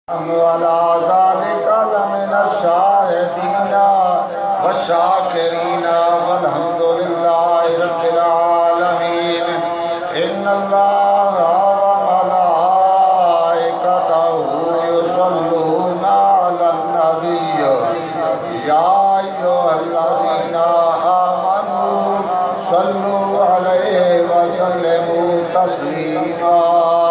وعلى ذلك لمن الشاهدين والشاكرين والحمد لله رب العالمين. إن الله وملائكته يصلون على النبي يا أيها الذين آمنوا صلوا عليه وسلموا تسليما.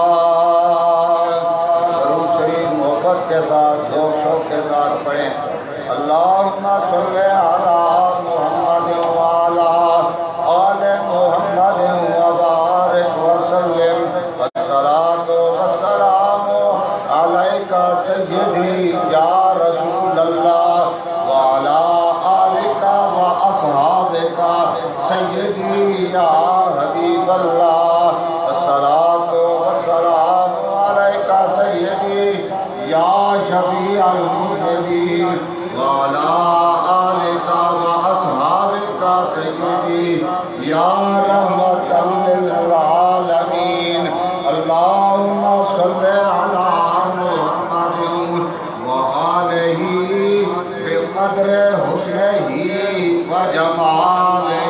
کے ساتھ ذوق شوق کے ساتھ پڑھیں. اللہم صلی علی محمد وعلی آل محمد وبارک وسلم. والصلاة والسلام علیک سیدی یا رسول اللہ وعلی آلک واصحابک سیدی یا حبیب اللہ. والصلاة والسلام علیک سیدی یا شفیع المذنبین وعلی آلک واصحابک سیدی یا رحمت للعالمین. اللہم صلی علی محمد وآلہ بقدر حسنہ وجمالہ.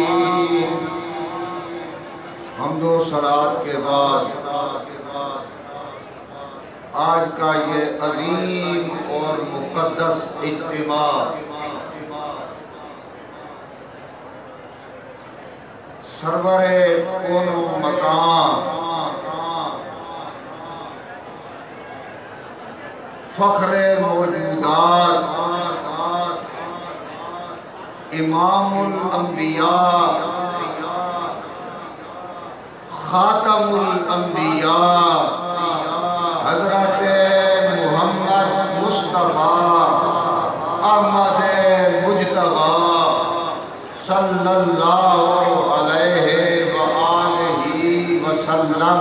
حمد و صلوات کے بعد آج کا یہ عظیم اور مقدس اجتماع سرور کون و مکان فخر موجودات امام الانبیاء خاتم الانبیاء حضرت محمد مصطفیٰ احمد مجتبیٰ صلی اللہ علیہ وآلہ وسلم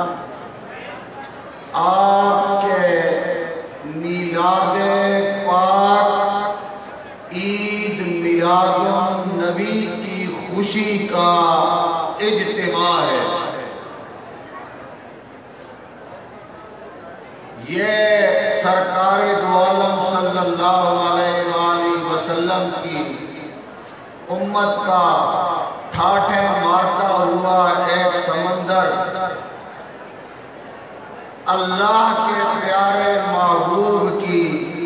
آپ کے میلاد پاک عید میلاد النبی کی خوشی کا اجتماع ہے. یہ سرکار دو عالم صلی اللہ علیہ وآلہ وسلم کی امت کا ٹھاٹھیں مارتا ہوا ایک سمندر اللہ کے پیارے محبوب کی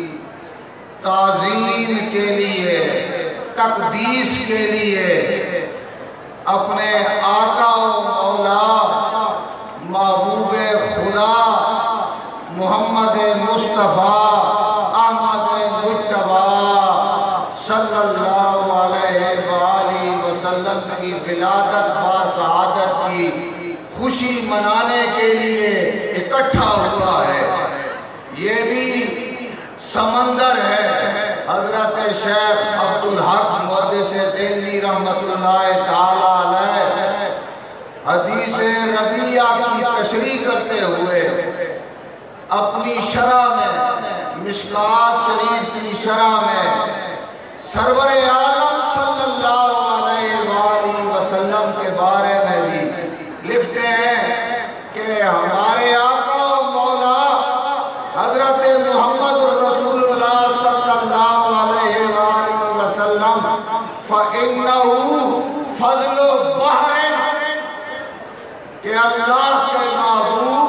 تعظیم کے لیے تقدیس کے لیے اپنے آقا و مولا محبوب خدا محمد مصطفیٰ احمد مجتبیٰ صلی اللہ علیہ وآلہ وسلم کی ولادت با سعادت کی خوشی منانے کے لیے اکٹھا ہوا ہے. یہ بھی سمندر ہے. حضرت شیخ عبدالحق محدث دہلوی رحمت اللہ تعالی علیہ حدیث ربیعہ کی تشریح کرتے ہوئے اپنی شرح میں مشکات شریف کی شرح میں سرور عالم صلی اللہ علیہ وآلہ وسلم کے بارے میں بھی لکھتے ہیں کہ ہمارے آقا و مولا حضرت محمد رسول اللہ صلی اللہ علیہ وآلہ وسلم فَإِنَّهُ فَضْلُ بَحْرٍ کہ اللہ کے محبوب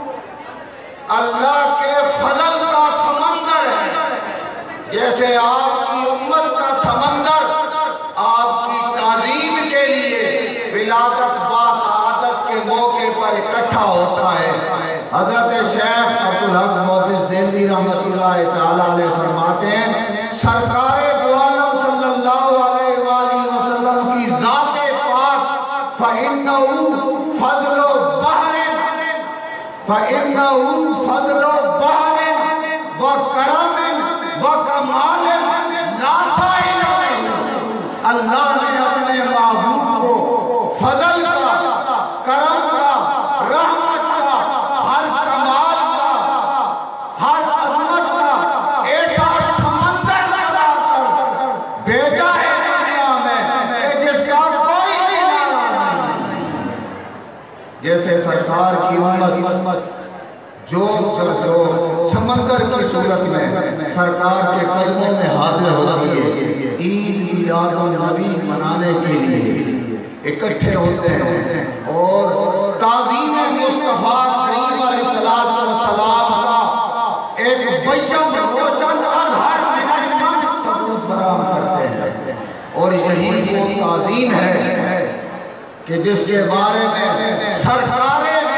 اللہ کے فضل کا سمندر ہے. جیسے آپ کی امت کا سمندر آپ کی تعظیم کے لیے ولادت با سعادت کے موقع پر اکٹھا ہوتا ہے. حضرت شیخ عبدالحق محدث دہلوی رحمت اللہ تعالی علیہ فرماتے ہیں سرکار دو عالم صلی اللہ علیہ وآلہ وسلم کی ذات پاک فَإِنَّهُ فَضْلُ بَحْرٍ فَإِنَّهُ فَضْلُ بَحْرٍ وَكَرَمٍ وَكَمَالٍ لَا سَائِلَ لَهُ. اللہ نے اپنے محبوب کو فضل کا، کرم کا، رحمت کا، ہر کمال کا، ہر عظمت کا ایسا سمندر بنا کر بھیجا ہے دنیا میں کہ جس کا کوئی کنارہ نہیں. جیسے سرکار کی امت جو سمندر کی صورت میں سرکار کے قدموں میں حاضر ہوتی ہے، عید میلاد النبی منانے کے لیے اکٹھے ہوتے ہیں اور تعظیم مصطفیٰ کریم علیہ السلام کا ایک بیم روشن اظہر من الشمس ثبوت فراہم کرتے ہیں، اور یہی وہ تعظیم ہے کہ جس کے بارے میں سرکار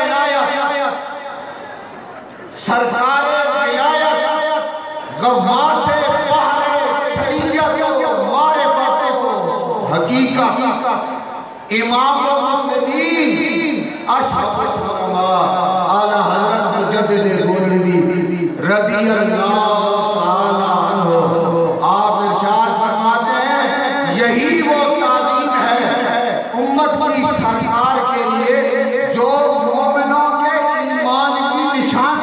ولایت غواث بحر شریعت و معرفت کو حقیقت امام المسلمین اشرف العلماء اعلی حضرت مجدد گولوی رضی اللہ تعالی عنہ آپ ارشاد فرماتے ہیں یہی وہ تعظیم ہے امت کی سرکار کے لیے جو مومنوں کے ایمان کی نشانی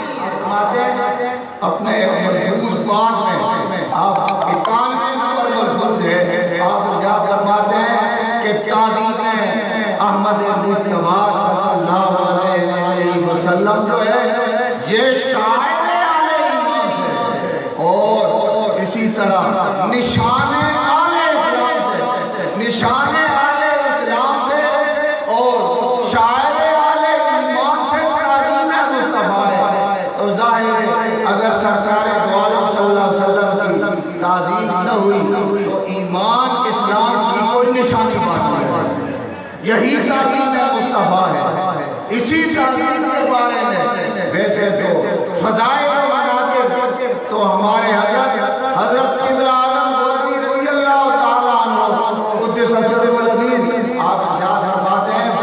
اپنے ملفوظ پاک میں آپ 91 نمبر ملفوظ ہے، آپ ارشاد فرماتے ہیں کہ تعظیم احمد مجتبی صلی اللہ علیہ وسلم جو ہے یہ شاعر اہل ایمان ہے، اور اسی طرح نشان اہل اسلام سے، نشان اہل اسلام سے اور شاعر اہل ایمان سے تعظیم مصطفیٰ ہے۔ تو ظاہر ہے اگر سرکار دو عالم صلی اللہ علیہ وسلم کی تعظیم نہ ہوئی تو ایمان اسلام کی کوئی نشانی باقی ہے۔ یہی تعظیم مصطفیٰ ہے۔ اسی تعظیم کے بارے میں ویسے تو فضائل و مناقب تو ہمارے حضرت قبلہ اعظم گولوی رضی اللہ تعالیٰ عنہ قدس سرہ العزیز آپ ارشاد فرماتے ہیں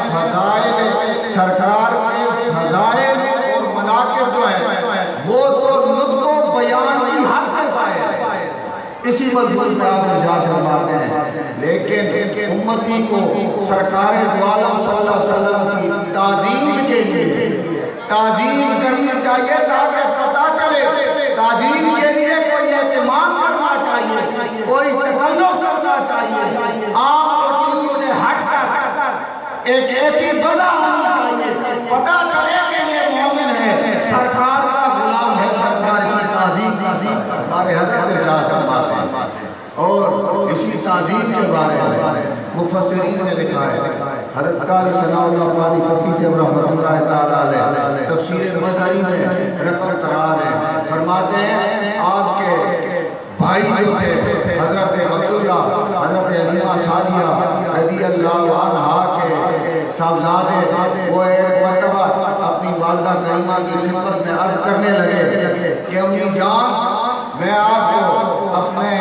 فضائل سرکار کے فضائل اور مناقب جو ہیں وہ تو نطق و بیان کی حد سے پائے، اسی مضمون میں آپ ارشاد فرماتے ہیں، لیکن امتی کو سرکار دو عالم صلی اللہ علیہ وسلم کی تعظیم کے لیے تعظیم کرنی چاہیے تاکہ پتہ چلے تعظیم کے لیے کوئی اہتمام کرنا چاہیے، کوئی تکلف کرنا چاہیے، عام روٹین سے ہٹ کر ایک ایسی وجہ ہونی چاہیے پتہ چلے کہ یہ مومن ہے، سرکار کا غلام ہے، سرکار کی تعظیم ہمارے حضرت ارشاد فرماتے ہیں۔ اور اسی تعظیم کے بارے میں مفسرین نے لکھا ہے، حضرت قاری ثناء اللہ پانی پتی سے رحمۃ اللہ تعالی علیہ تفسیر مظہری میں رقم قرار ہے، فرماتے ہیں آپ کے بھائی جو تھے حضرت عبداللہ حضرت علیمہ سعدیہ رضی اللہ عنہا کے صاحبزادے وہ ایک مرتبہ اپنی والدہ کریمہ کی خدمت میں عرض کرنے لگے کہ امی جان میں آپ کو اپنے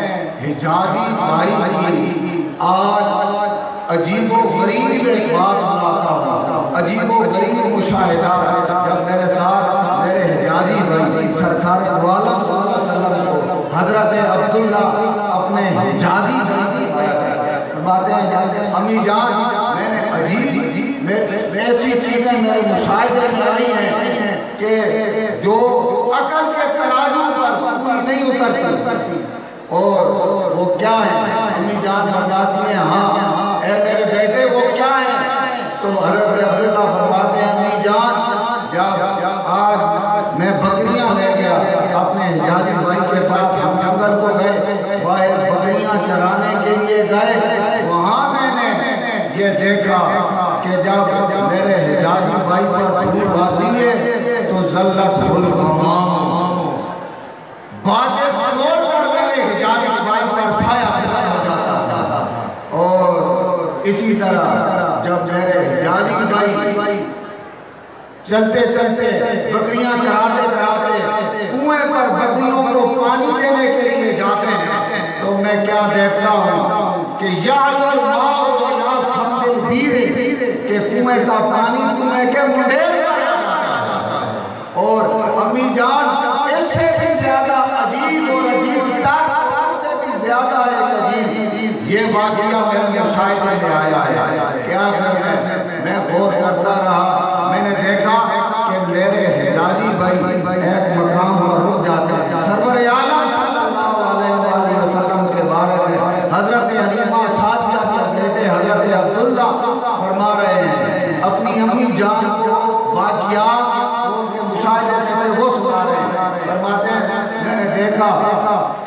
حجازی بھائی کی آج عجیب و غریب ایک بات سناتا ہوں، عجیب و غریب مشاہدہ جب میرے ساتھ میرے حجازی بھائی سرکار دو عالم صلی اللہ علیہ وسلم کو حضرت عبداللہ اپنے حجازی بھائی فرماتے ہیں امی جان میں نے عجیب ایسی چیزیں میرے مشاہدے میں آئی ہیں کہ جو عقل کے ترازو پر پوری نہیں اترتی، اور وہ کیا ہے؟ امی جان فرماتی ہیں ہاں اے میرے بیٹے وہ کیا ہے؟ تو حضرت عبداللہ فرماتے ہیں امی جان جب آج میں بکریاں لے گیا اپنے حجازی بھائی کے ساتھ ہم جنگل کو گئے، باہر بکریاں چرانے کے لیے گئے، وہاں میں نے یہ دیکھا کہ جب میرے حجازی بھائی پر دھوپ آتی ہے تو ذلت الغمام باتیں توڑ کر میرے حجازی بھائی پر سایہ پیدا ہو جاتا تھا، اور اسی طرح جب میرے حجازی بھائی چلتے چلتے بکریاں چراتے چراتے کنویں پر بکریوں کو پانی دینے کے لیے جاتے ہیں تو میں کیا دیکھتا ہوں کہ یا کہ کنویں کا پانی کنویں کے منڈیر پر جاتا ہے، اور امی جان اس سے بھی زیادہ عجیب اور عجیب تر سے بھی زیادہ ایک عجیب یہ واقعہ میرے مشاہدے میں آیا ہے کہ آخر میں غور کرتا رہا، میں نے دیکھا کہ میرے حجازی بھائی ایک مقام پر رک جاتے ہیں، سرور عالم صلی اللہ علیہ وسلم کے بارے میں حضرت علیمہ سعدیہ کے بیٹے حضرت عبداللہ فرما رہے ہیں اپنی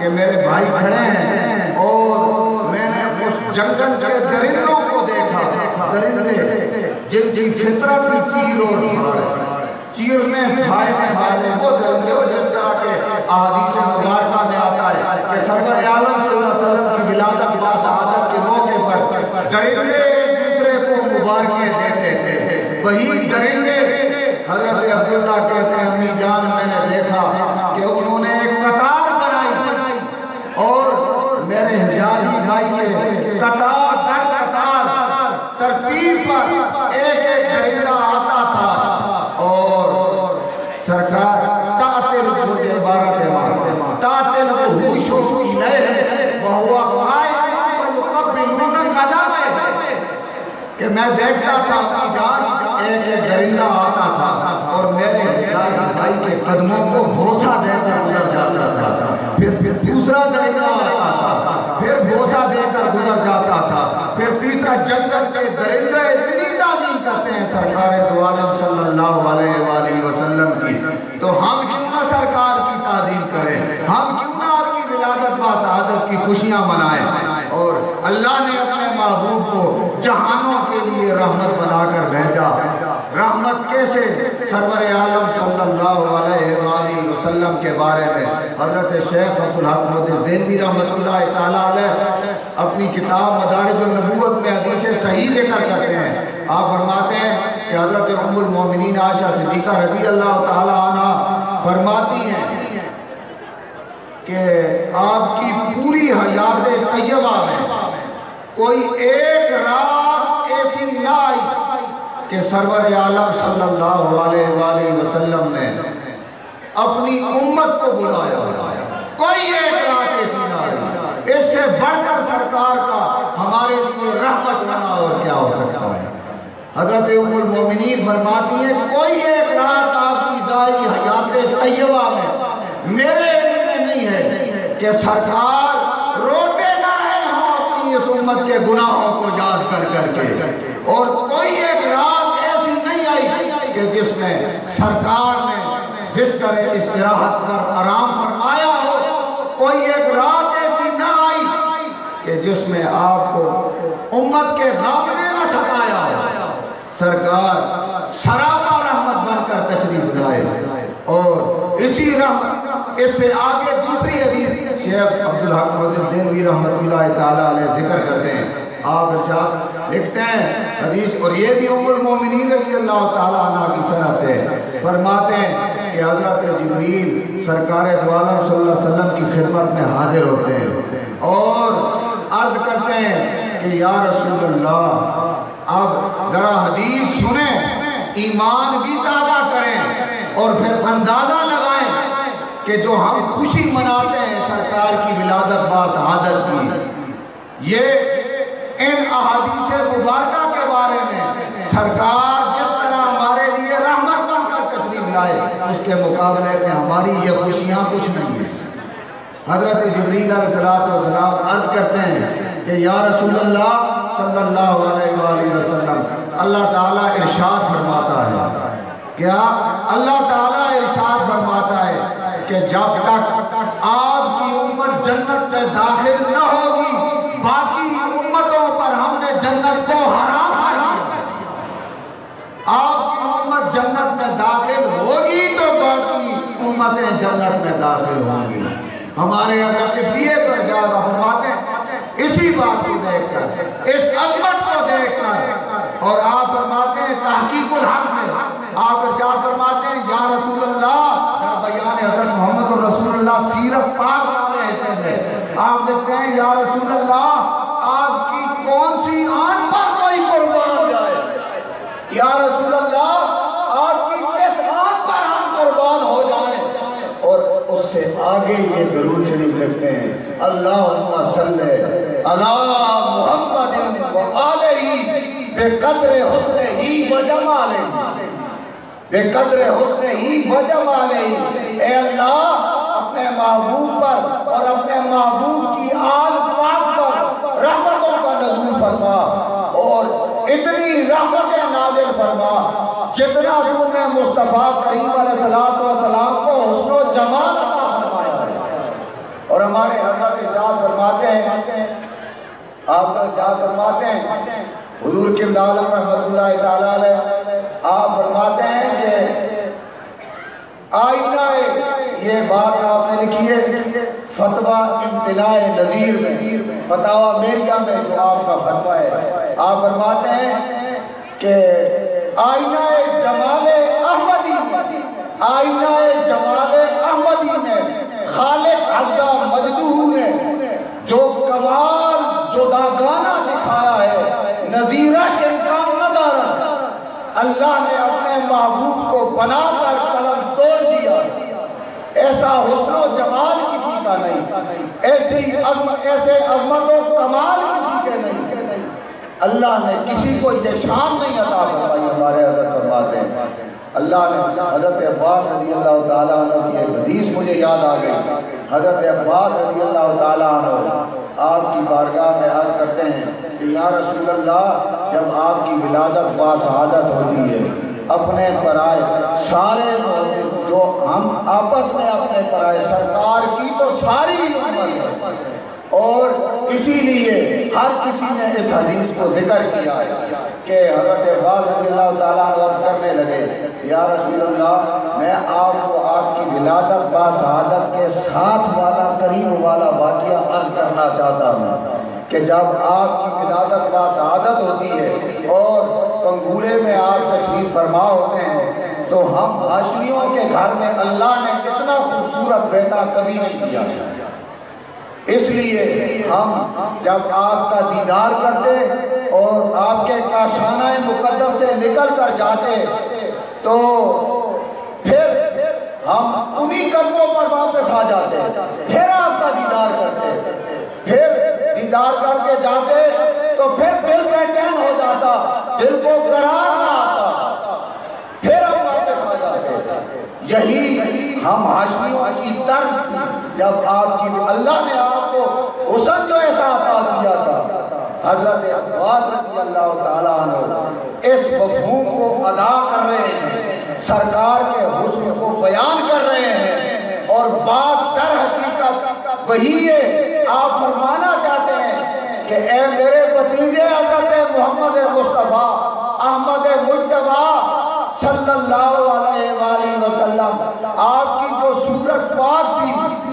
کہ میرے بھائی کھڑے ہیں اور میں نے اس جنگل کے درندوں کو دیکھا، درندے جن کی فطرت کی چیر اور پھاڑ، چیرنے پھاڑنے والے وہ درندے ہو جس طرح کے احادیث مبارکہ میں آتا ہے کہ سرور عالم صلی اللہ علیہ وسلم کی ولادت با سعادت کے موقع پر درندے دوسرے کو مبارکیں دیتے تھے، وہی درندے حضرت عبداللہ کہتے ہیں امی جان میں نے دیکھا کہ انہوں نے ایک قطار بنائی اور میرے حجازی بھائی کے قطار در قطار ترتیب پر ایک ایک درندہ آتا تھا اور سرکار تاتل مجھے عبارت ہے تاتل وحوش الیہ وہو قائم فیقبلون قدمہ، کہ میں دیکھتا تھا اپنی جان ایک ایک درندہ آتا تھا اور میرے حجازی بھائی کے قدموں کو بوسہ دے کر گزر جاتا تھا، پھر دوسرا درندہ آتا تھا، پھر بوسہ دے کر گزر جاتا تھا، پھر تیسرا جنگل کے درندے اتنی تعظیم کرتے ہیں سرکار دو عالم صلی اللہ علیہ وآلہ وسلم کی، تو ہم کیوں نہ سرکار کی تعظیم کریں، ہم کیوں نہ آپ کی ولادت با سعادت کی خوشیاں منائیں۔ اور اللہ نے اپنے محبوب کو جہانوں کے لیے رحمت بنا کر بھیجا، رحمت کیسے؟ سرور عالم صلی اللہ علیہ وآلہ وسلم کے بارے میں حضرت شیخ عبدالحق محدث دہلوی رحمۃ اللہ تعالیٰ علیہ اپنی کتاب مدارج النبوت میں حدیث صحیح ذکر کرتے ہیں، آپ فرماتے ہیں کہ حضرت ام المومنین عائشہ صدیقہ رضی اللہ تعالیٰ عنہ فرماتی ہیں کہ آپ کی پوری حیات طیبہ میں کوئی ایک رات ایسی نہ آئی کہ سرور عالم صلی اللہ علیہ وآلہ وسلم نے اپنی امت کو بلایا، کوئی ایک رات ایسی نہ آئی، اس سے بڑھ کر سرکار کا ہمارے لیے رحمت بنا اور کیا ہو سکتا ہے۔ حضرت ام المومنین فرماتی ہیں کوئی ایک رات آپ کی ذائی حیات طیبہ میں میرے علم میں نہیں ہے کہ سرکار روتے نہ رہے ہوں اپنی اس امت کے گناہوں کو یاد کر کر کے، اور کوئی ایک رات ایسی نہیں آئی کہ جس میں سرکار نے بستر استراحت پر آرام فرمایا ہو، کوئی ایک رات ایسی نہ آئی کہ جس میں آپ کو امت کے غم نے نہ ستایا ہو، سرکار سراپا رحمت بن کر تشریف لائے۔ اور اسی رحمت اس سے آگے دوسری حدیث شیخ عبدالحق محدث دہلوی رحمۃ اللہ تعالیٰ علیہ ذکر کرتے ہیں، آپ ارشاد لکھتے ہیں حدیث، اور یہ بھی ام المومنین رضی اللہ تعالیٰ عنہ کی سند سے فرماتے ہیں کہ حضرت جبریل سرکار دو عالم صلی اللہ علیہ وسلم کی خدمت میں حاضر ہوتے ہیں اور عرض کرتے ہیں کہ یا رسول اللہ آپ ذرا حدیث سنیں، ایمان بھی تازہ کریں اور پھر اندازہ لگائیں کہ جو ہم خوشی مناتے ہیں سرکار کی ولادت با سعادت کی، یہ ان احادیث مبارکہ کے بارے میں سرکار جس طرح ہمارے لیے رحمت بن کر تشریف لائے، اس کے مقابلے میں ہماری یہ خوشیاں کچھ نہیں ہیں۔ حضرت جبریل علیہ السلام عرض کرتے ہیں کہ یا رسول اللہ صلی اللہ علیہ وآلہ وسلم، اللہ تعالیٰ ارشاد فرماتا ہے، کیا اللہ تعالیٰ ارشاد فرماتا ہے کہ جب تک آپ کی امت جنت میں داخل نہ ہوگی باقی امتوں پر ہم نے جنت کو حرام کر دیا، آپ کی امت جنت میں داخل ہوگی تو باقی امتیں جنت میں داخل ہوں گی۔ ہمارے حضرت اس لیے تو ارشاد فرماتے ہیں اسی بات کو دیکھ کر، اس عظمت کو دیکھ کر، اور آپ فرماتے ہیں تحقیق الحق میں آپ ارشاد فرماتے ہیں یا رسول اللہ، در بیان حضرت محمد رسول اللہ سیرت پاک والے حصے میں آپ دیکھتے ہیں یا رسول اللہ آپ کی کون سی آن پر کوئی قربان جائے، یا رسول اللہ آپ کی کس آن پر ہم قربان ہو جائیں، اور اس سے آگے یہ درود شریف لکھتے ہیں اللہم صلی علی محمد و آلہ بقدر حسن ہی و جمالہ، بقدر حسن ہی و جمالہ، اے اللہ اپنے محبوب پر اور اپنے محبوب کی آل پاک پر رحمتوں کا نزول فرما، اور اتنی رحمتیں نازل فرما جتنا تو نے مصطفیٰ کریم علیہ السلام کو حسن و جمال عطا فرمایا ہے، اور ہمارے بعض شاہ فرماتے ہیں حضور قبلہ عالم رحمۃ اللہ تعالیٰ علیہ آپ فرماتے ہیں کہ آئینہ یہ بات آپ نے لکھی ہے فتویٰ امتناع نظیر میں فتاویٰ میریہ میں جو آپ کا فتویٰ ہے آپ فرماتے ہیں کہ آئینہ جمال احمدی آئینہ جمال احمدی میں خالق عزا مجدہ نے جو کمال جداگانہ دکھایا ہے نظیرہ شیطان نہ دارا اللہ نے اپنے محبوب کو بنا کر قلم توڑ دیا ایسا حسن و جمال کسی کا نہیں ایسے عظمت و کمال کسی کے نہیں اللہ نے کسی کو یہ شان نہیں عطا فرمائی ہمارے حضرت فرماتے ہیں اللہ نے حضرت عباس رضی اللہ تعالیٰ عنہ کی ایک حدیث مجھے یاد آ گئی حضرت عباس رضی اللہ تعالیٰ عنہ آپ کی بارگاہ میں عرض کرتے ہیں کہ یا رسول اللہ جب آپ کی ولادت باسعادت ہوتی ہے اپنے پرائے سارے محدث جو ہم آپس میں اپنے پرائے سرکار کی تو ساری امت ہے اور اسی لیے ہر کسی نے اس حدیث کو ذکر کیا ہے کہ حضرت عباس رضی اللہ تعالیٰ عنہ کرنے لگے یا رسول اللہ میں آپ کو آپ کی ولادت باسعادت کے ساتھ والا قریب والا واقعہ عرض کرنا چاہتا ہوں کہ جب آپ کی ولادت باسعادت ہوتی ہے اور کنگورے میں آپ تشریف فرما ہوتے ہیں تو ہم ہاشمیوں کے گھر میں اللہ نے کتنا خوبصورت بیٹا کبھی نہیں دیا اس لیے ہم جب آپ کا دیدار کرتے اور آپ کے کاشانہ مقدس سے نکل کر جاتے تو پھر ہم انہی قدموں پر واپس آ جاتے پھر آپ کا دیدار کرتے پھر دیدار کر کے جاتے تو پھر دل بے چین ہو جاتا دل کو قرار نہ آتا پھر ہم واپس آ جاتے یہی ہم ہاشمیوں کی طرز جب آپ کی اللہ نے آپ کو حسن جو ایسا عطا کیا تھا حضرت عباس رضی اللہ تعالیٰ عنہ اس مفہوم کو ادا کر رہے ہیں سرکار کے حسن کو بیان کر رہے ہیں اور بات در حقیقت وہی ہے آپ فرمانا چاہتے ہیں کہ اے میرے بھتیجے حضرت محمد مصطفیٰ احمد مجتبی صلی اللہ علیہ وآلہ وسلم آپ کی جو صورت پاک تھی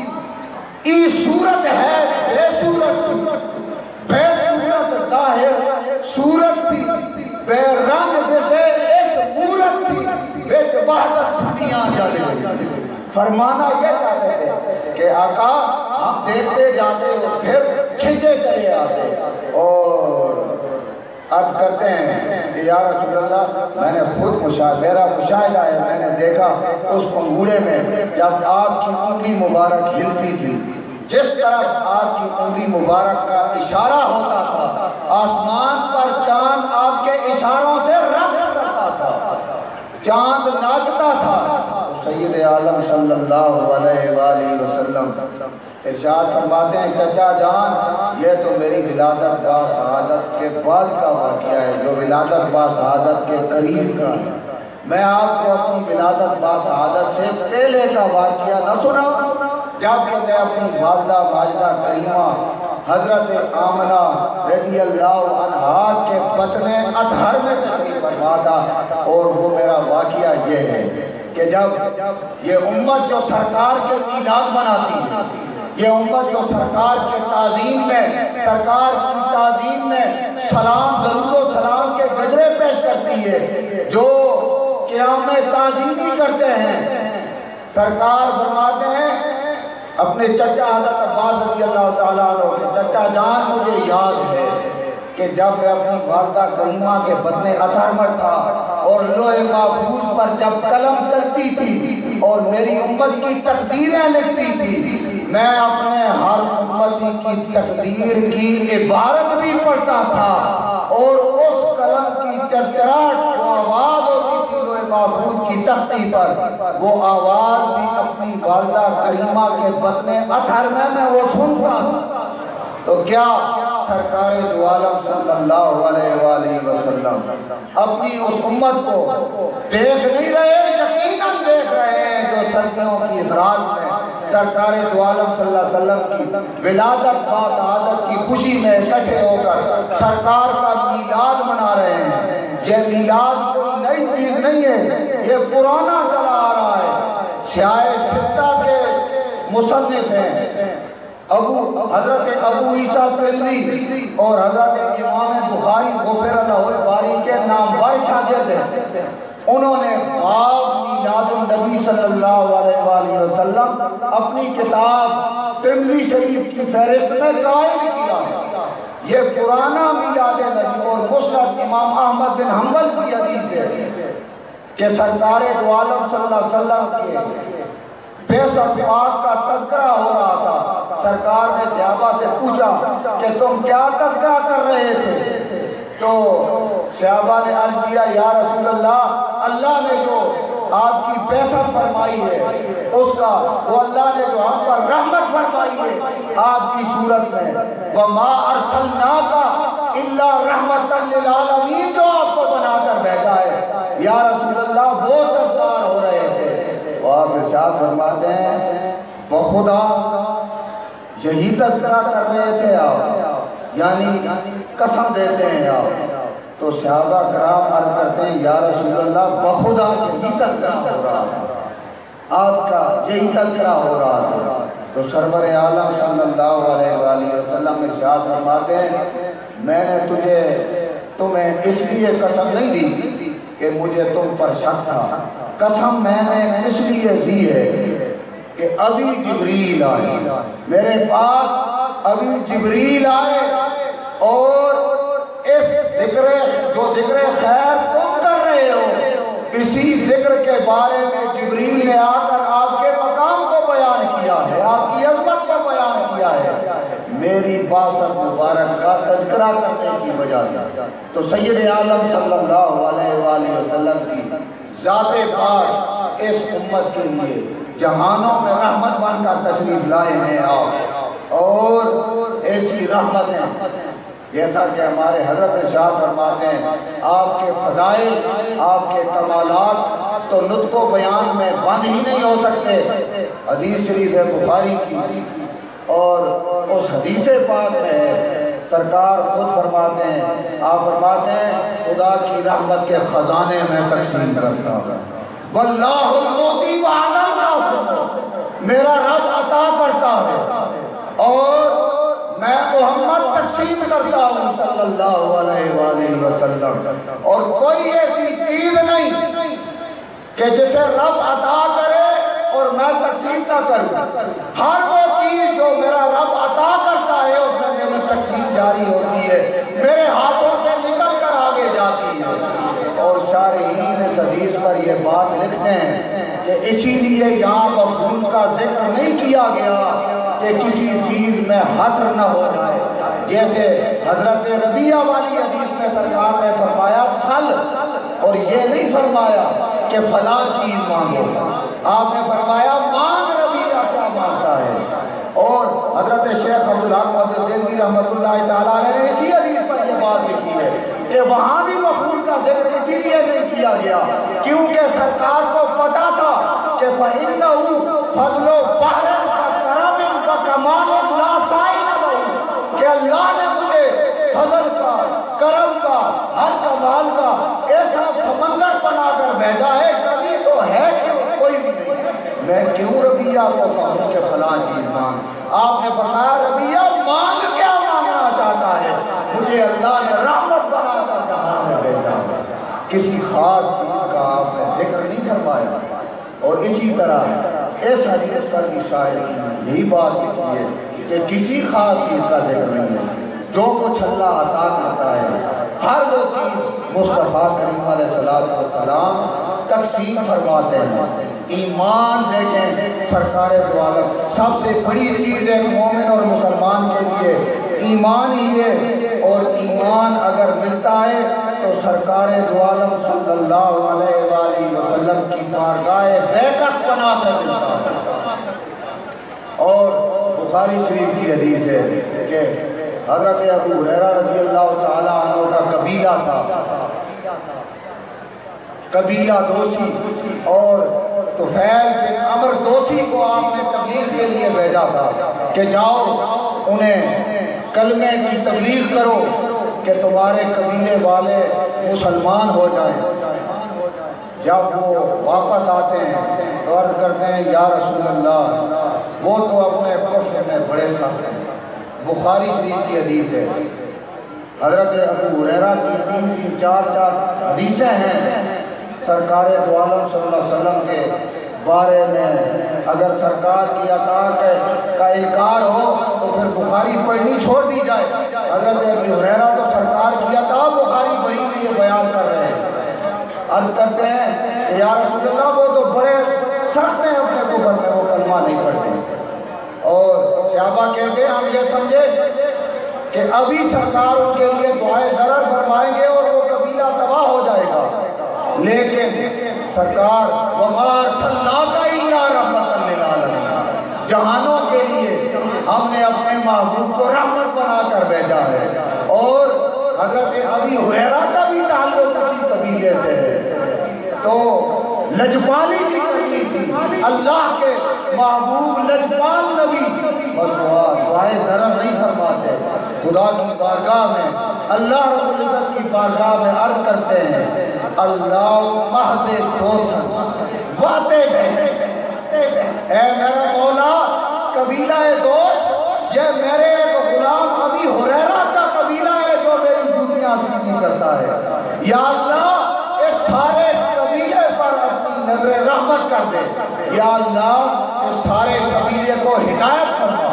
ای صورت ہے بے صورت تھی بے صورت ظاہر صورت تھی بے رنگ جیسے اس مورت تھی بے وحدت دنیا جلے فرمانا یہ چاہتے تھے کہ آقا ہم دیکھتے جاتے اور پھر کھنچے چلے آتے اور عرض کرتے ہیں کہ یا رسول اللہ میں نے خود میرا مشاہدہ ہے میں نے دیکھا اس پنگوڑے میں جب آپ کی انگلی مبارک ہلتی تھی جس طرف آپ کی انگلی مبارک کا اشارہ ہوتا تھا آسمان پر چاند آپ کے اشاروں سے رقص کرتا تھا چاند ناچتا تھا سید عالم صلی اللہ علیہ وآلہ وسلم ارشاد فرماتے ہیں چچا جان یہ تو میری ولادت باسعادت کے بعد کا واقعہ ہے جو ولادت باسعادت کے قریب کا ہے میں آپ کو اپنی ولادت باسعادت سے پہلے کا واقعہ نہ سنا جب کہ میں اپنی والدہ ماجدہ کریمہ حضرت آمنہ رضی اللہ عنہا کے بطن اطہر میں تشریف فرما تھا اور وہ میرا واقعہ یہ ہے کہ جب یہ امت جو سرکار کے میلاد مناتی ہے یہ امت جو سرکار کے تعظیم میں سرکار کی تعظیم میں سلام درود و سلام کے گجرے پیش کرتی ہے جو قیام تعظیمی کرتے ہیں سرکار فرماتے ہیں اپنے چچا حضرت عباس رضی اللہ تعالیٰ عنہ کہ چچا جان مجھے یاد ہے کہ جب میں اپنی والدہ کریمہ کے بطن اطہر میں تھا اور لوح محفوظ پر جب قلم چلتی تھی اور میری امت کی تقدیریں لکھتی تھی میں اپنے ہر امتی کی تقدیر کی عبارت بھی پڑھتا تھا اور اس قلم کی چرچراہٹ جو آواز ہوتی تھی لوح محفوظ کی تختی پر وہ آواز بھی اپنی والدہ کریمہ کے بطن اطہر میں وہ سنتا تھا تو کیا سرکار دو عالم صلی اللہ علیہ وآلہ وسلم اپنی اس امت کو دیکھ نہیں رہے یقیناً دیکھ رہے ہیں جو سردیوں کی اس رات میں سرکار دو عالم صلی اللہ علیہ وسلم کی ولادت با سعادت کی خوشی میں اکٹھے ہو کر سرکار کا میلاد منا رہے ہیں۔ یہ میلاد کوئی نئی چیز نہیں ہے، یہ پرانا چلا آ رہا ہے۔ سیاہ ستہ کے مصنف ہیں حضرت ابو عیسیٰ ترمذی اور حضرت امام بخاری غفر اللہ الباری کے نامور شاگرد ہیں۔ انہوں نے باب میلاد النبی صلی اللہ علیہ وآلہ وسلم اپنی کتاب ترمذی شریف کی فہرست میں قائم کیا ہے۔ یہ پرانا میلاد نبی اور مسند امام احمد بن حنبل کی حدیث ہے کہ سرکار دو عالم صلی اللہ علیہ وسلم کے بیست پاک کا تذکرہ ہو رہا تھا۔ سرکار نے صحابہ سے پوچھا کہ تم کیا تذکرہ کر رہے تھے؟ تو صحابہ نے عرض کیا یا رسول اللہ نے جو آپ کی بیست فرمائی ہے اس کا، وہ اللہ نے جو ہم پر رحمت فرمائی ہے آپ کی صورت میں، وَمَا أَرْسَلْنَاكَ إِلَّا رَحْمَةً لِلْعَالَمِينَ، جو آپ کو بنا کر بھیجا ہے۔ یا رسول اللہ وہ تذکار ہو رہے تھے۔ وہ آپ ارشاد فرماتے ہیں بخدا یہی تذکرہ کر رہے تھے آپ، یعنی قسم دیتے ہیں آپ؟ تو صحابہ کرام عرض کرتے ہیں یا رسول اللہ بخدا یہی تذکرہ ہو رہا ہے، آپ کا یہی تذکرہ ہو رہا ہے۔ تو سرور عالم صلی اللہ علیہ وآلہ وسلم ارشاد فرماتے ہیں میں نے تمہیں اس لیے قسم نہیں دی کہ مجھے تم پر شک تھا، قسم میں نے اس لیے دی ہے کہ ابھی جبریل آئے میرے پاس، ابھی جبریل آئے اور اس ذکر خیر تم کر رہے ہو، اسی ذکر کے بارے میں جبریل نے آ کر آپ کے مقام کو بیان کیا ہے، آپ کی عظمت کو بیان کیا ہے، میری باسط مبارک کا تذکرہ کرنے کی وجہ سے۔ تو سید عالم صلی اللہ علیہ وآلہ وسلم کی ذات پاک اس امت کے لیے جہانوں میں رحمت بن کر تشریف لائے ہیں آپ، اور ایسی رحمتیں جیسا کہ ہمارے حضرت شاہ فرماتے ہیں آپ کے فضائل، آپ کے کمالات تو نطق و بیان میں بند ہی نہیں ہو سکتے۔ حدیث شریف ہے بخاری کی، اور اس حدیث پاک میں سرکار خود فرماتے ہیں، آپ فرماتے ہیں خدا کی رحمت کے خزانے میں تقسیم کرتا ہوں، واللہ المعطی وعلی الناس، میرا رب عطا کرتا ہے اور میں محمد تقسیم کرتا ہوں صلی اللہ علیہ وآلہ وسلم۔ اور کوئی ایسی چیز نہیں کہ جسے رب عطا کرے اور میں تقسیم نہ کروں، ہر وہ چیز جو میرا رب عطا کرتا ہے اس میں میری تقسیم جاری ہوتی ہے، میرے ہاتھوں سے نکل کر آگے جاتی ہے۔ اور شارحین اس حدیث پر یہ بات لکھتے ہیں کہ اسی لیے یہاں مفہوم کا ذکر نہیں کیا گیا کہ کسی چیز میں حصر نہ ہو جائے، جیسے حضرت ربیہ والی حدیث میں سرکار نے فرمایا سل، اور یہ نہیں فرمایا کہ فلاں چیز مانگو، آپ نے فرمایا مانگ ربیہ کیا مانگتا ہے۔ اور حضرت شیخ عبدالحق محمد دہلوی رحمۃ اللہ تعالیٰ نے اسی حدیث پر یہ بات لکھی ہے کہ وہاں بھی مفعول کا ذکر اسی لیے نہیں کیا گیا کیونکہ سرکار کو پتا تھا کہ فَإِنَّهُ فَضْلُ بَحْرٍ كَكَرَمٍ وَكَمَالٍ لَا سَائِلَ لَهُ، کہ اللہ نے مجھے فضل کا، کرم کا، ہر کمال کا ایسا سمندر بنا کر بھیجا ہے، کبھی تو ہے کہ کوئی بھی نہیں، میں کیوں ربیہ کو کہوں کہ فلاں چیز مانگ؟ آپ نے فرمایا ربیہ مانگ کیا مانگنا چاہتا ہے؟ مجھے اللہ نے رحمت بنا کر جہاں میں بھیجا، کسی خاص چیز کا آپ نے ذکر نہیں کروایا۔ اور اسی طرح اس حدیث پر بھی شاعری نے یہی بات لکھی ہے کہ کسی خاص چیز کا ذکر نہیں ہے، جو کچھ اللہ عطا کرتا ہے ہر وہ چیز مصطفیٰ کریم علیہ السلام تقسیم فرماتے ہیں۔ ایمان دیکھیں سرکار دو عالم، سب سے بڑی چیز ہے مومن اور مسلمان کے لیے ایمان ہی ہے، اور ایمان اگر ملتا ہے تو سرکار دو عالم صلی اللہ علیہ وآلہ وسلم کی بارگاہ بیکس بنا سے ملتا ہے۔ اور بخاری شریف کی حدیث ہے کہ حضرت ابو ہریرہ رضی اللہ تعالیٰ عنہ کا قبیلہ تھا، قبیلہ دوسی، اور طفیل بن عمر دوسی کو آپ نے تبلیغ کے لیے بھیجا تھا کہ جاؤ انہیں کلمے کی تبلیغ کرو کہ تمہارے قبیلے والے مسلمان ہو جائیں۔ جب وہ واپس آتے ہیں تو عرض کرتے ہیں یا رسول اللہ وہ تو اپنے کفر میں بڑے سخت ہیں۔ بخاری شریف کی حدیث ہے، حضرت ابو ہریرہ کی 3 4 حدیثیں ہیں سرکار دو عالم صلی اللہ علیہ وسلم کے بارے میں۔ اگر سرکار کی عطا کا انکار ہو تو پھر بخاری پڑھنی چھوڑ دی جائے۔ حضرت ابو ہریرہ تو سرکار کی عطا بخاری پڑھی ہوئی بیان کر رہے ہیں۔ عرض کرتے ہیں کہ یا رسول اللہ وہ تو بڑے سخت ہیں اپنے کفر میں، وہ کلمہ نہیں پڑھتے۔ اور صحابہ کہتے ہیں ہم یہ سمجھے کہ ابھی سرکار ان کے لیے دعائے ضرر فرمائیں گے اور وہ قبیلہ تباہ ہو جائے گا، لیکن سرکار وَمَا أَرْسَلْنَاكَ إِلَّا رَحْمَةً لِلْعَالَمِينَ، جہانوں کے لیے ہم نے اپنے محبوب کو رحمت بنا کر بھیجا ہے۔ اور حضرت ابی ہریرہ کا بھی تعلق اسی قبیلے سے ہے، تو لجپالی کی کرنی تھی۔ اللہ کے محبوب لجپال نبی اور دعائے ضرر نہیں فرماتے، خدا کی بارگاہ میں اللہ رب العزت کی بارگاہ میں عرض کرتے ہیں اللہم اہد دوسن واتے گئے، اے میرے مولا قبیلہ دوست یہ میرے غلام ابی ہریرہ کا قبیلہ ہے جو میری دنیا سیدھی کرتا ہے، یا اللہ اس سارے قبیلے پر اپنی نظر رحمت کر دے، یا اللہ اس سارے قبیلے کو ہدایت فرما۔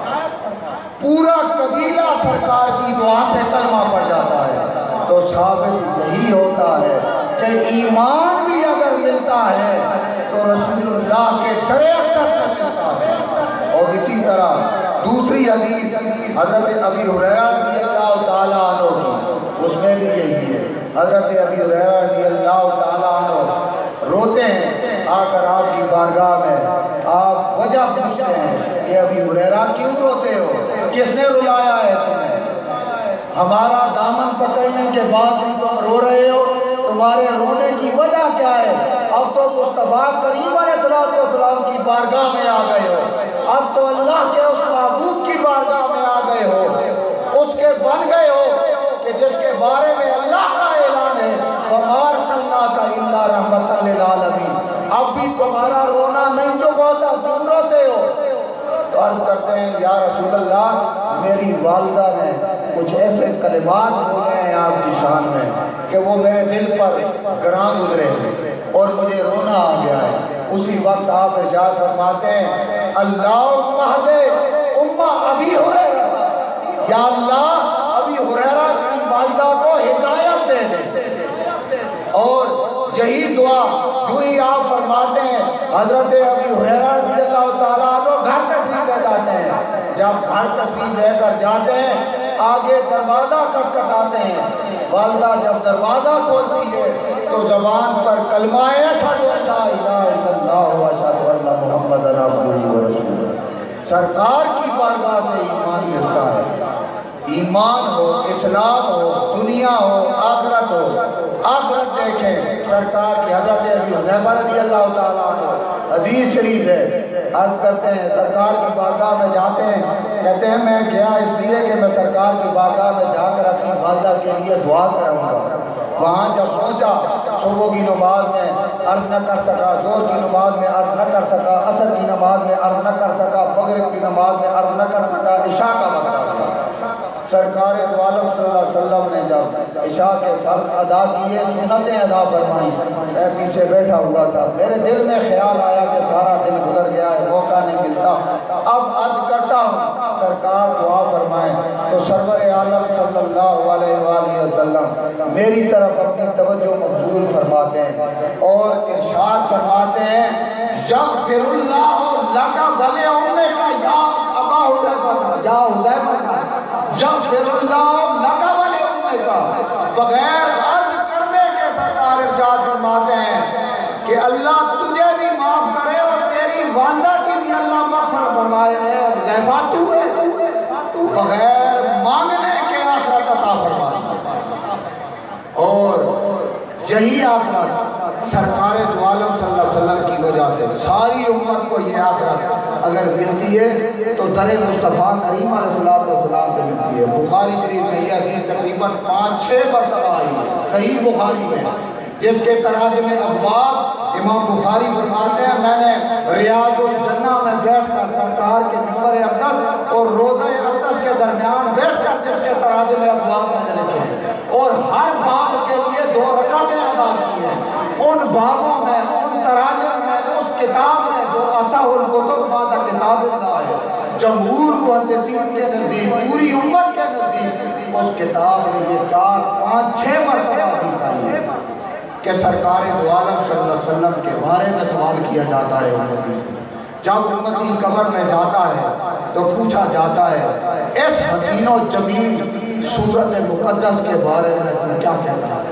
پورا قبیلہ سرکار کی دعا سے کلمہ پڑ جاتا ہے، تو ثابت یہی ہوتا ہے کہ ایمان بھی اگر ملتا ہے تو رسول اللہ کے در اقدس سے ملتا ہے۔ اور اسی طرح دوسری حدیث حضرت ابی ہریرہ رضی اللہ تعالیٰ عنہ کی، اس میں بھی یہی ہے۔ حضرت ابی ہریرہ رضی اللہ تعالیٰ عنہ روتے ہیں آ کر آپ کی بارگاہ میں، آپ وجہ پوچھتے ہیں کہ ابی ہریرہ کیوں روتے ہو، کس نے رلایا ہے تمہیں؟ ہمارا دامن پکڑنے کے بعد بھی تم رو رہے ہو، تمہارے رونے کی وجہ کیا ہے؟ اب تو مصطفیٰ کریم علیہ السلام کی بارگاہ میں آ گئے ہو، اب تو اللہ کے اس محبوب کی بارگاہ میں آ گئے ہو، اس کے بن گئے ہو کہ جس کے بارے میں اللہ کا اعلان ہے وَمَا أَرْسَلْنَاكَ إِلَّا رَحْمَةً لِلْعَالَمِينَ۔ اب بھی تمہارا رونا نہیں چپ ہوتا، تم روتے ہو۔ تو عرض کرتے ہیں یا رسول اللہ میری والدہ نے کچھ ایسے کلمات بولے ہیں آپ کی شان میں کہ وہ میرے دل پر گراں گزرے ہیں اور مجھے رونا آ گیا ہے۔ اسی وقت آپ ارشاد فرماتے ہیں اللہم اہد امہ ابی ہریرہ، یا اللہ ابی ہریرہ کی والدہ کو ہدایت دے دے۔ اور یہی دعا جو ہی آپ فرماتے ہیں حضرت ابی ہریرہ رضی اللہ تعالیٰ عنہ گھر تشریف لے جاتے ہیں۔ جب گھر تشریف لے کر جاتے ہیں آگے دروازہ کھٹکھٹاتے ہیں، والدہ جب دروازہ کھولتی ہے تو زبان پر کلمہ اشہد ان لا الہ الا اللہ و اشہد ان محمدا عبدہ و رسولہ، سرکار کی بارگاہ سے ایمان ملتا ہے۔ ایمان ہو، اسلام ہو، دنیا ہو، آخرت ہو۔ آخرت دیکھیں سرکار کی حضرت ابی حذیفہ رضی اللہ تعالیٰ عنہ حدیث شریف ہے، عرض کرتے ہیں سرکار کی بارگاہ میں جاتے ہیں، کہتے ہیں میں گیا اس لیے کہ میں سرکار کی بارگاہ میں جا کر اپنی والدہ کے لیے دعا کروں گا۔ وہاں جب پہنچا صبح کی نماز میں عرض نہ کر سکا، ظہر کی نماز میں عرض نہ کر سکا، عصر کی نماز میں عرض نہ کر سکا، مغرب کی نماز میں عرض نہ کر سکا، عشاء کا وقت آ گیا۔ سرکار دو عالم صلی اللہ علیہ وسلم نے جب عشاء کے فرض ادا کیے، سنتیں ادا فرمائیں، میں پیچھے بیٹھا ہوا تھا، میرے دل میں خیال آیا کہ سارا دن گزر گیا ہے، موقع نہیں ملتا، اب عرض کرتا ہوں سرکار دعا فرمائیں۔ تو سرور عالم صلی اللہ علیہ وآلہ وسلم میری طرف اپنی توجہ مبذول فرماتے ہیں اور ارشاد فرماتے ہیں یغفر اللہ لک ولأمک یا ابا حذیفہ، یا حذیفہ یغفر اللہ لک ولأمک، بغیر عرض کرنے کے سرکار ارشاد فرماتے ہیں کہ اللہ تجھے بھی معاف کرے اور تیری والدہ کی بھی اللہ مغفرت فرمائے۔ حذیفہ تو ہے، بغیر مانگنے کے آخرت عطا فرمائے۔ اور یہی آخرت سرکار دو عالم صلی اللہ علیہ وسلم کی وجہ سے ساری امت کو یہ آخرت اگر ملتی ہے تو در مصطفیٰ کریم علیہ السلام سے ملتی ہے۔ بخاری شریف میں یہ حدیث تقریباً 5-6 مرتبہ آئی ہے صحیح بخاری میں، جس کے تراجم ابواب امام بخاری فرماتے ہیں میں نے ریاض الجنہ میں بیٹھ کر سرکار کے منبر اقدس اور روضہ اقدس کے درمیان بیٹھ کر جس کے تراجم ابواب میں نے لکھے ہیں اور ہر باب کے لیے 2 رکعتیں ادا کی ہیں۔ ان بابوں میں، ان تراجم میں، اس کتاب میں جو اصح الکتب بعد کتاب اللہ ہے، جمہور محدثین کے نزدیک، پوری امت کے نزدیک اس کتاب میں یہ 4-5-6 مرتبہ حدیث آئی ہے کہ سرکار دو عالم صلی اللہ علیہ وسلم کے بارے میں سوال کیا جاتا ہے امتی سے۔ جب امتی قبر میں جاتا ہے تو پوچھا جاتا ہے اس حسین و جمیل صورت مقدس کے بارے میں تو کیا کہتا ہے؟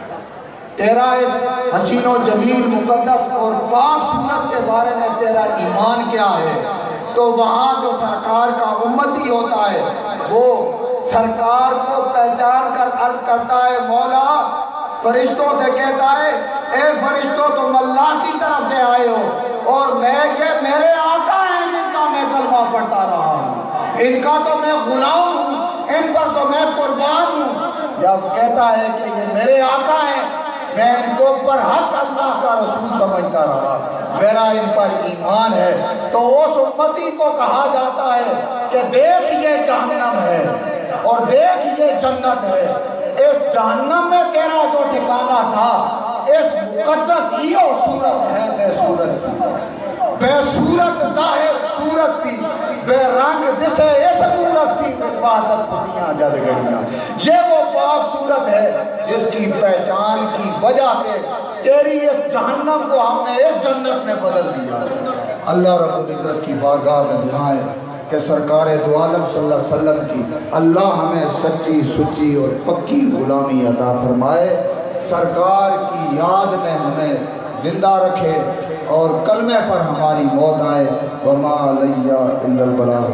تیرا اس حسین و جمیل مقدس اور پاک صورت کے بارے میں تیرا ایمان کیا ہے؟ تو وہاں جو سرکار کا امتی ہوتا ہے وہ سرکار کو پہچان کر عرض کرتا ہے مولا، فرشتوں سے کہتا ہے اے فرشتوں تم اللہ کی طرف سے آئے ہو اور یہ میرے آقا ہیں جن کا میں کلمہ پڑھتا رہا ہوں، ان کا تو میں غلام ہوں، ان پر تو میں قربان ہوں۔ جب کہتا ہے کہ یہ میرے آقا ہیں، میں ان کو برحق اللہ کا رسول سمجھتا رہا، میرا ان پر ایمان ہے، تو اس امتی کو کہا جاتا ہے کہ دیکھ یہ جہنم ہے اور دیکھ یہ جنت ہے، اس جہنم میں تیرا جو ٹھکانہ تھا اس مقدس یہ صورت ہے بے صورت کی، بے صورت ظاہر صورت کی، بے رنگ جسے اس صورت کی عبادت دنیا جد گڑیاں، یہ وہ پاک صورت ہے جس کی پہچان کی وجہ سے تیری اس جہنم کو ہم نے اس جنت میں بدل دیا۔ اللہ رب العزت کی بارگاہ میں دعائیں کہ سرکار دو عالم صلی اللہ علیہ وسلم کی اللہ ہمیں سچی سچی اور پکی غلامی عطا فرمائے، سرکار کی یاد میں ہمیں زندہ رکھے اور کلمے پر ہماری موت آئے۔ وما علیہ الا البلاغ۔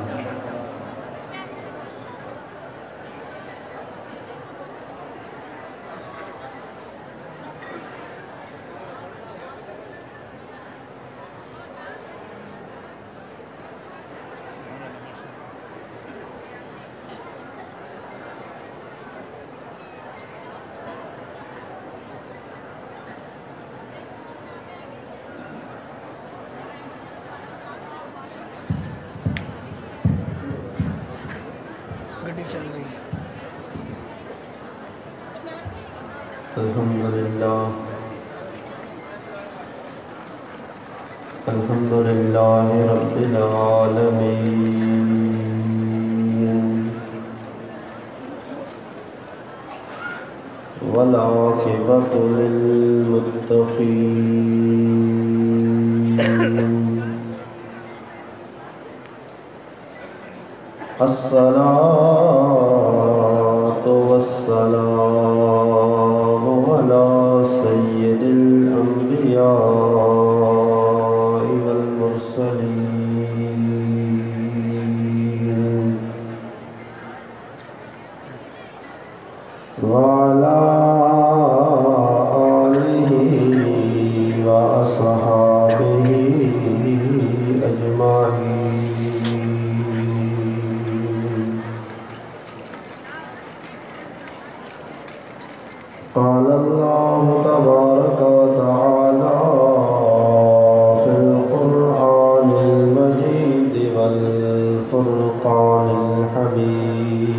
الحمدللہ رب العالمین والعاقبۃ للمتقین الصلاة والسلام على سید الانبیاء والمرسلین وعلى آلہ وأصحابہ اجمعین۔ قال اللہ تبارک وتعالی فی القرآن المجید والفرقان الحمید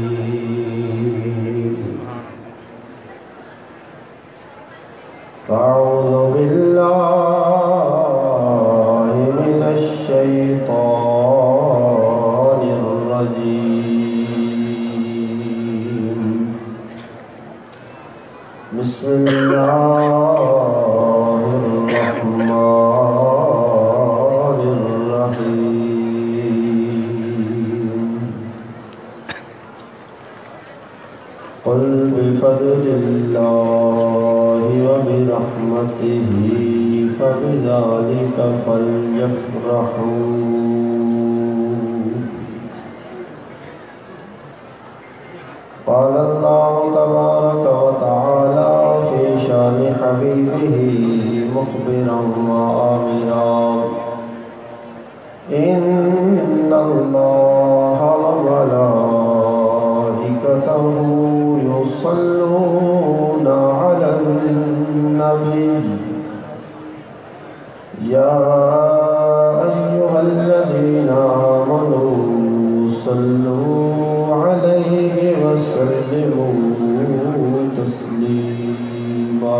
اعوذ باللہ من الشیطان الرجیم بسم اللہ الرحمن الرحیم قل بفضل اللہ وبرحمتہ فبذلک فلیفرحوا قال اللہ تبارک وتعالی فی شان حبیبہ الله وملائكته يصلون على النبي يا أيها الذين آمنوا صلوا عليه وسلموا تسليما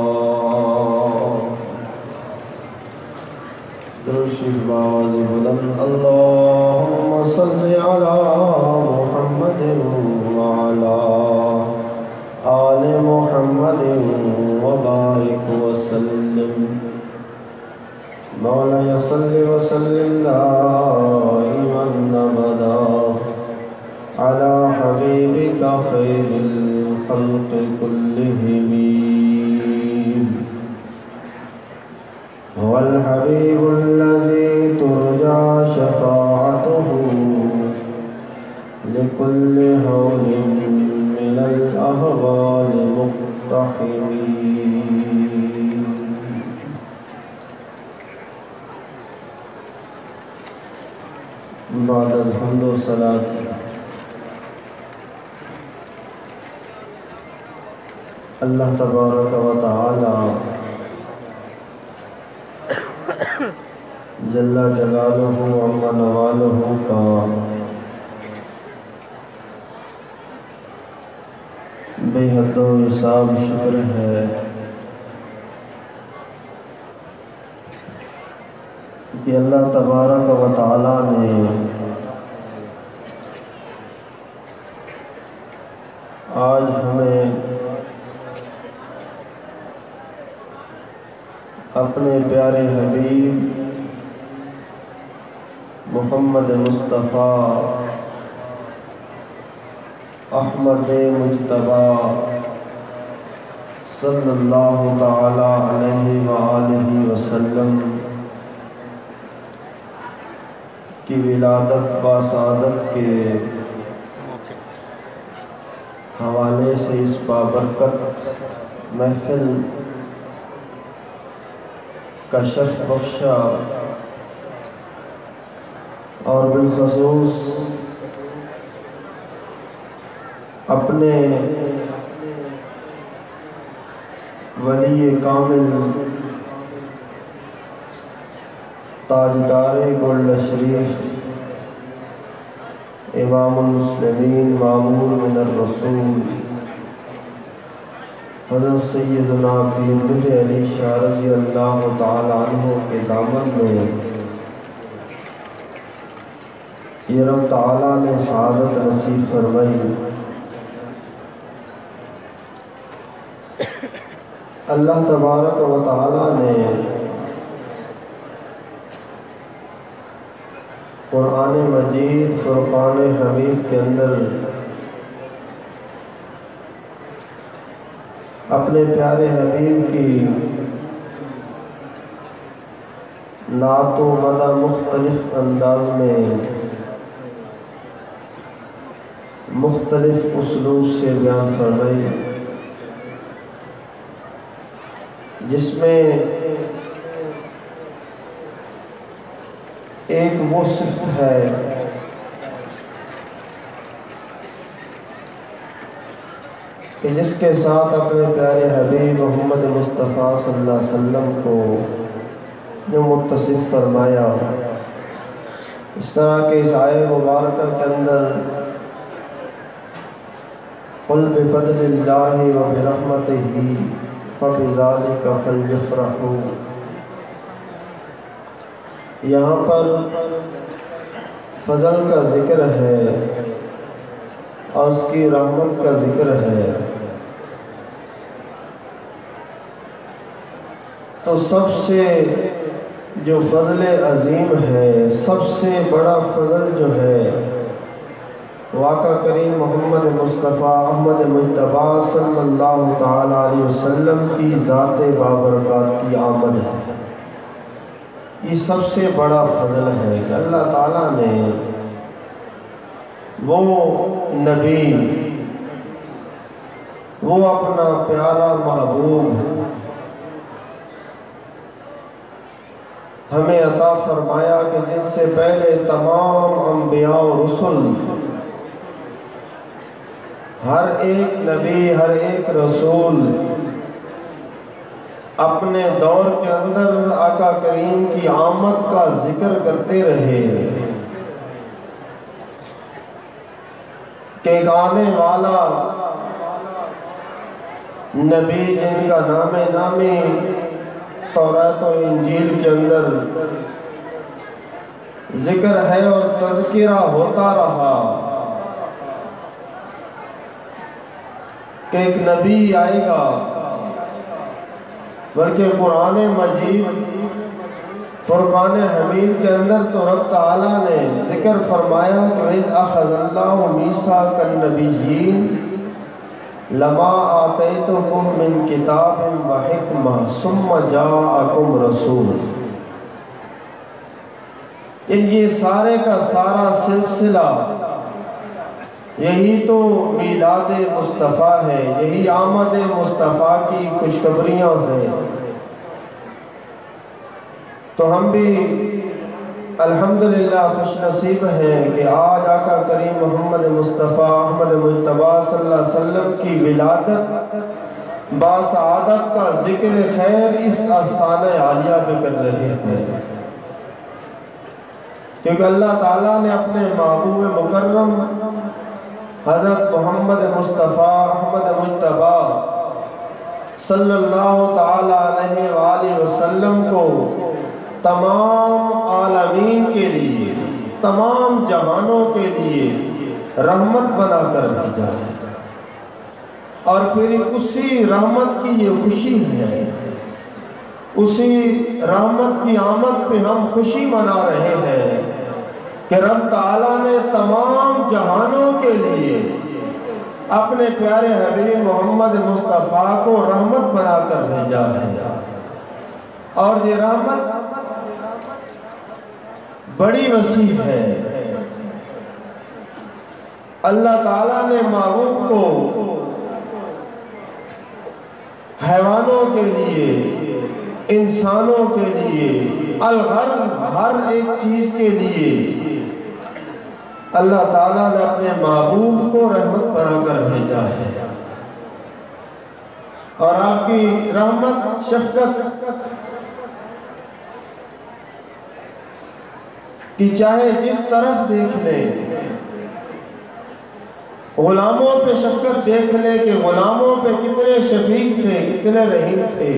درود شریف بآواز بلند اللهم صل على محمد وعلى آل محمد وبارك وسلم مولاي صل وسلم دائما أبدا على حبيبك خير الخلق كلهم هو الحبيب الذي ترجى شفاعته لكل هول من الأهوال مقتحم بعد الحمد والصلاة اللہ تبارک و تعالی جل جلالہ عم نوالہ کا بے حد و حساب شکر ہے کہ اللہ تبارک و تعالی نے آج ہمیں اپنے پیارے حبیب محمد مصطفیٰ احمد مجتبیٰ صلی اللہ تعالی علیہ وآلہ وسلم کی ولادت باسعادت کے حوالے سے اس بابرکت محفل کا شرف بخشا اور بالخصوص اپنے ولی کامل تاجدار گولڈ شریف امام المسلمین مامور من الرسول حضرت سیدنا پیر مہر علی شاہ رضی اللہ تعالی عنہ کے دامن میں یہ رب تعالیٰ نے سعادت نصیب فرمائی۔ اللہ تبارک و تعالیٰ نے قرآن مجید فرقان حمید کے اندر اپنے پیارے حبیب کی نعت و مدح مختلف انداز میں مختلف اسلوب سے بیان فرمائی، جس میں ایک وہ صفت ہے کہ جس کے ساتھ اپنے پیارے حبیب محمد مصطفیٰ صلی اللہ علیہ وسلم کو جو متصف فرمایا، اس طرح کے اس آیے مبارکہ کے اندر قُلْ بِفَضْلِ اللَّهِ وَبِرَحْمَتِهِ فَبِذَلِكَ فَلْيَفْرَحُوا، یہاں پر فضل کا ذکر ہے اور اس کی رحمت کا ذکر ہے، تو سب سے جو فضل عظیم ہے، سب سے بڑا فضل جو ہے واقع کریم محمد مصطفیٰ احمد مجتبیٰ صلی اللہ تعالی علیہ وسلم کی ذات بابرکات کی آمد ہے۔ یہ سب سے بڑا فضل ہے کہ اللہ تعالیٰ نے وہ نبی، وہ اپنا پیارا محبوب ہمیں عطا فرمایا کہ جن سے پہلے تمام انبیاء و رسل، ہر ایک نبی، ہر ایک رسول اپنے دور کے اندر آقا کریم کی آمد کا ذکر کرتے رہے کہ ایک آنے والا نبی جن کا نام نامی تورات و انجیل کے اندر ذکر ہے اور تذکرہ ہوتا رہا کہ ایک نبی آئے گا، بلکہ قرآن مجید فرقان حمید کے اندر تو رب تعالیٰ نے ذکر فرمایا کہ وَإِذْ أَخَذَ اللَّهُ مِيثَاقَ النَّبِيِّينَ لَمَا آتَيْتُكُم مِّن كِتَابٍ وَحِكْمَةٍ ثُمَّ جَاءَكُمْ رَسُولٌ۔ یہ سارے کا سارا سلسلہ یہی تو میلاد مصطفیٰ ہے، یہی آمد مصطفیٰ کی خوشخبریاں ہیں۔ تو ہم بھی الحمدللہ خوش نصیب ہیں کہ آج آقا کریم محمد مصطفیٰ احمد مجتبیٰ صلی اللہ علیہ وسلم کی ولادت باسعادت کا ذکر خیر اس آستانہ عالیہ پہ کر رہے ہیں، کیونکہ اللہ تعالیٰ نے اپنے محبوب مکرم حضرت محمد مصطفیٰ احمد مجتبیٰ صلی اللہ تعالیٰ علیہ وآلہ وسلم کو تمام عالمین کے لیے، تمام جہانوں کے لیے رحمت بنا کر بھیجا ہے، اور پھر اسی رحمت کی یہ خوشی ہے، اسی رحمت کی آمد پہ ہم خوشی منا رہے ہیں کہ رب تعالیٰ نے تمام جہانوں کے لیے اپنے پیارے حبیب محمد مصطفیٰ کو رحمت بنا کر بھیجا ہے، اور یہ رحمت بڑی وسیع ہے۔ اللہ تعالیٰ نے محبوب کو حیوانوں کے لیے، انسانوں کے لیے، الغرض ہر ایک چیز کے لیے اللہ تعالیٰ نے اپنے محبوب کو رحمت بنا کر بھیجا ہے، اور آپ کی رحمت شفقت کہ چاہے جس طرف دیکھ لیں، غلاموں پہ شفقت دیکھ لیں کہ غلاموں پہ کتنے شفیق تھے، کتنے رحیم تھے،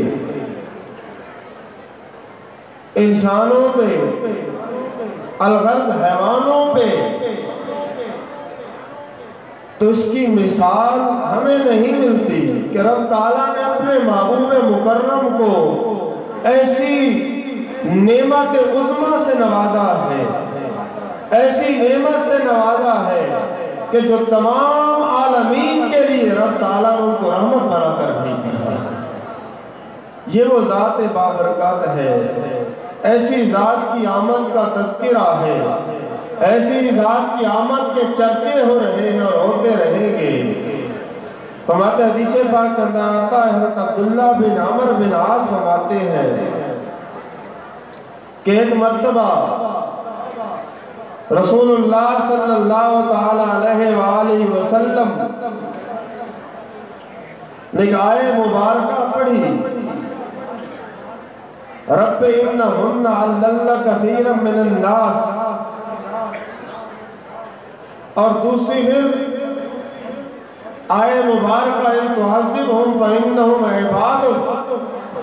انسانوں پہ، الغرض حیوانوں پہ تو اس کی مثال ہمیں نہیں ملتی کہ رب تعالیٰ نے اپنے محبوب مکرم کو ایسی نعمت عظمیٰ سے نوازا ہے، ایسی نعمت سے نوازا ہے کہ جو تمام عالمین کے لیے رب تعالیٰ نے ان کو رحمت بنا کر بھیجی ہے۔ یہ وہ ذات بابرکات ہے، ایسی ذات کی آمد کا تذکرہ ہے، ایسی ذات کی آمد کے چرچے ہو رہے ہیں اور ہوتے رہیں گے۔ فرماتے حدیث پاک کے اندر آتا ہے، حضرت عبداللہ بن عمر بن عاص فرماتے ہیں کہ ایک مرتبہ رسول اللہ صلی اللہ تعالی علیہ وآلہ وسلم نے ایک آیت مبارکہ پڑھی، رب انہن علل کثیرا من الناس، اور دوسری پھر آیت مبارکہ ان تعذبہم فانہم عبادک۔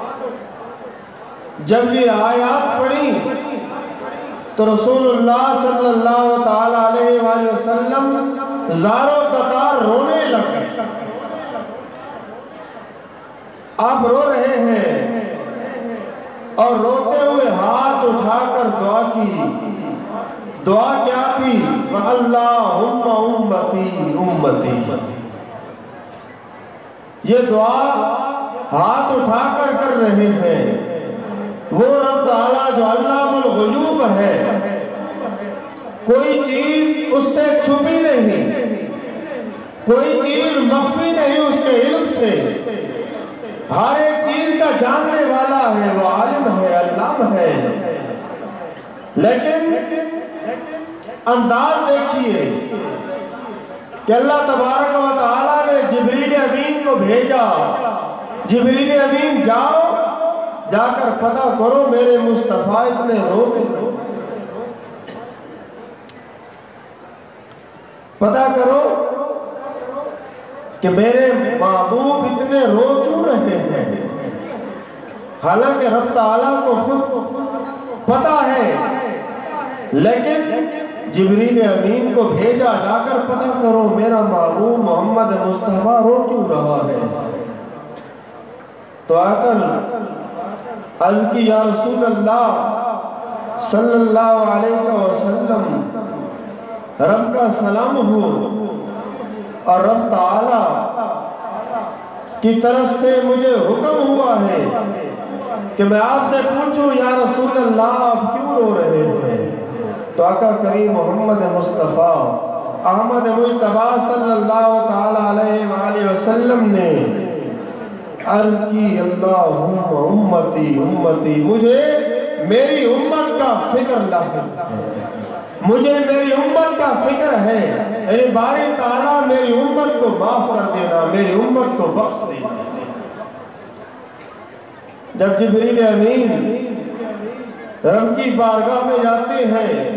جب یہ آیات پڑھی تو رسول اللہ صلی اللہ تعالی علیہ وآلہ وسلم زاروں قطار رونے لگے۔ آپ رو رہے ہیں اور روتے ہوئے ہاتھ اٹھا کر دعا کی۔ دعا کیا تھی؟ اللہم امتی امتی۔ یہ دعا ہاتھ اٹھا کر کر رہے ہیں۔ وہ رب تعالیٰ جو علام الغیوب ہے، کوئی چیز اس سے چھپی نہیں، کوئی چیز مخفی نہیں اس کے علم سے، ہر ایک چیز کا جاننے والا ہے، وہ عالم ہے، علام ہے۔ لیکن انداز دیکھیے کہ اللہ تبارک و تعالیٰ نے جبریل امین کو بھیجا، جبریل امین جاؤ، جا کر پتہ کرو میرے مصطفیٰ اتنے روتے ہیں، پتہ کرو کہ میرے محبوب اتنے رو کیوں رہے ہیں۔ حالانکہ رب تعالیٰ کو خود پتہ ہے، لیکن جبریل امین کو بھیجا، جا کر پتہ کرو میرا محبوب محمد مصطفیٰ رو کیوں رہا ہے۔ تو آ کر عرض کی یا رسول اللہ صلی اللہ علیہ وسلم، رب کا سلام ہو اور رب تعالیٰ کی طرف سے مجھے حکم ہوا ہے کہ میں آپ سے پوچھوں یا رسول اللہ آپ کیوں رو رہے ہیں۔ تو آقا کریم محمد مصطفیٰ احمد مجتبیٰ صلی اللہ تعالیٰ علیہ وآلہ وسلم نے عرض کی اللہم امتی امتی، مجھے میری امت کا فکر لاحق ہے، مجھے میری امت کا فکر ہے، اے باری تعالیٰ میری امت کو معاف کر دینا، میری امت کو بخش دینا۔ جب جبریل امین رب کی بارگاہ میں جاتے ہیں،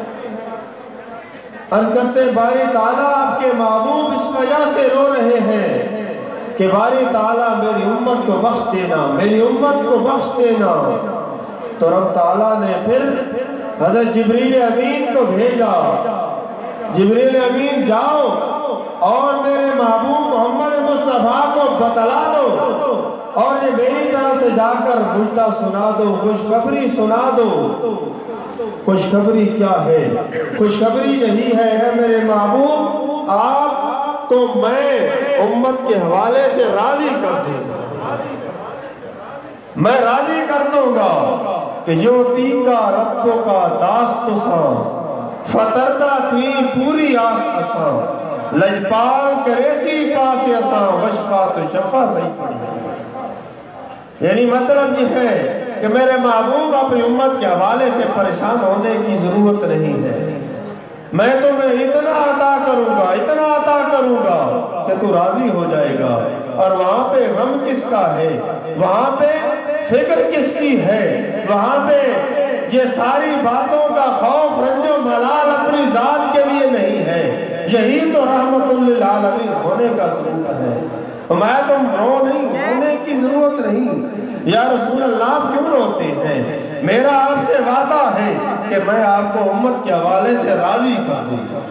عرض کرتے باری تعالیٰ آپ کے محبوب اس وجہ سے رو رہے ہیں کہ باری تعالیٰ میری امت کو بخش دینا، میری امت کو بخش دینا۔ تو رب تعالیٰ نے پھر حضرت جبریل امین کو بھیجا، جبریل امین جاؤ اور میرے محبوب محمد مصطفیٰ کو بتلا دو اور یہ میری طرف سے جا کر مجدہ سنا دو، خوشخبری سنا دو۔ خوشخبری کیا ہے؟ خوشخبری یہی ہے اے میرے محبوب، آپ تو میں امت کے حوالے سے راضی کر دوں گا، میں راضی کر دوں گا کہ یوتی کا ربو کا داست ساں فتردہ تھی پوری آس اساں، لجپال کریسی پاس اساں وشفا تو شفا صحیح پڑی۔ یعنی مطلب یہ ہے کہ میرے محبوب اپنی امت کے حوالے سے پریشان ہونے کی ضرورت نہیں ہے، میں تمہیں اتنا عطا کروں گا، اتنا عطا کروں گا کہ تو راضی ہو جائے گا۔ اور وہاں پہ غم کس کا ہے، وہاں پہ فکر کس کی ہے، وہاں پہ یہ ساری باتوں کا خوف رنج و ملال اپنی ذات کے لیے نہیں ہے، یہی تو رحمت للعالمین ہونے کا ثبوت ہے۔ میں تم رونے کی ضرورت نہیں۔ یا رسول اللہ آپ کیوں روتے ہیں؟ میرا آپ سے وعدہ ہے کہ میں آپ کو امت کے حوالے سے راضی کر دوں گا۔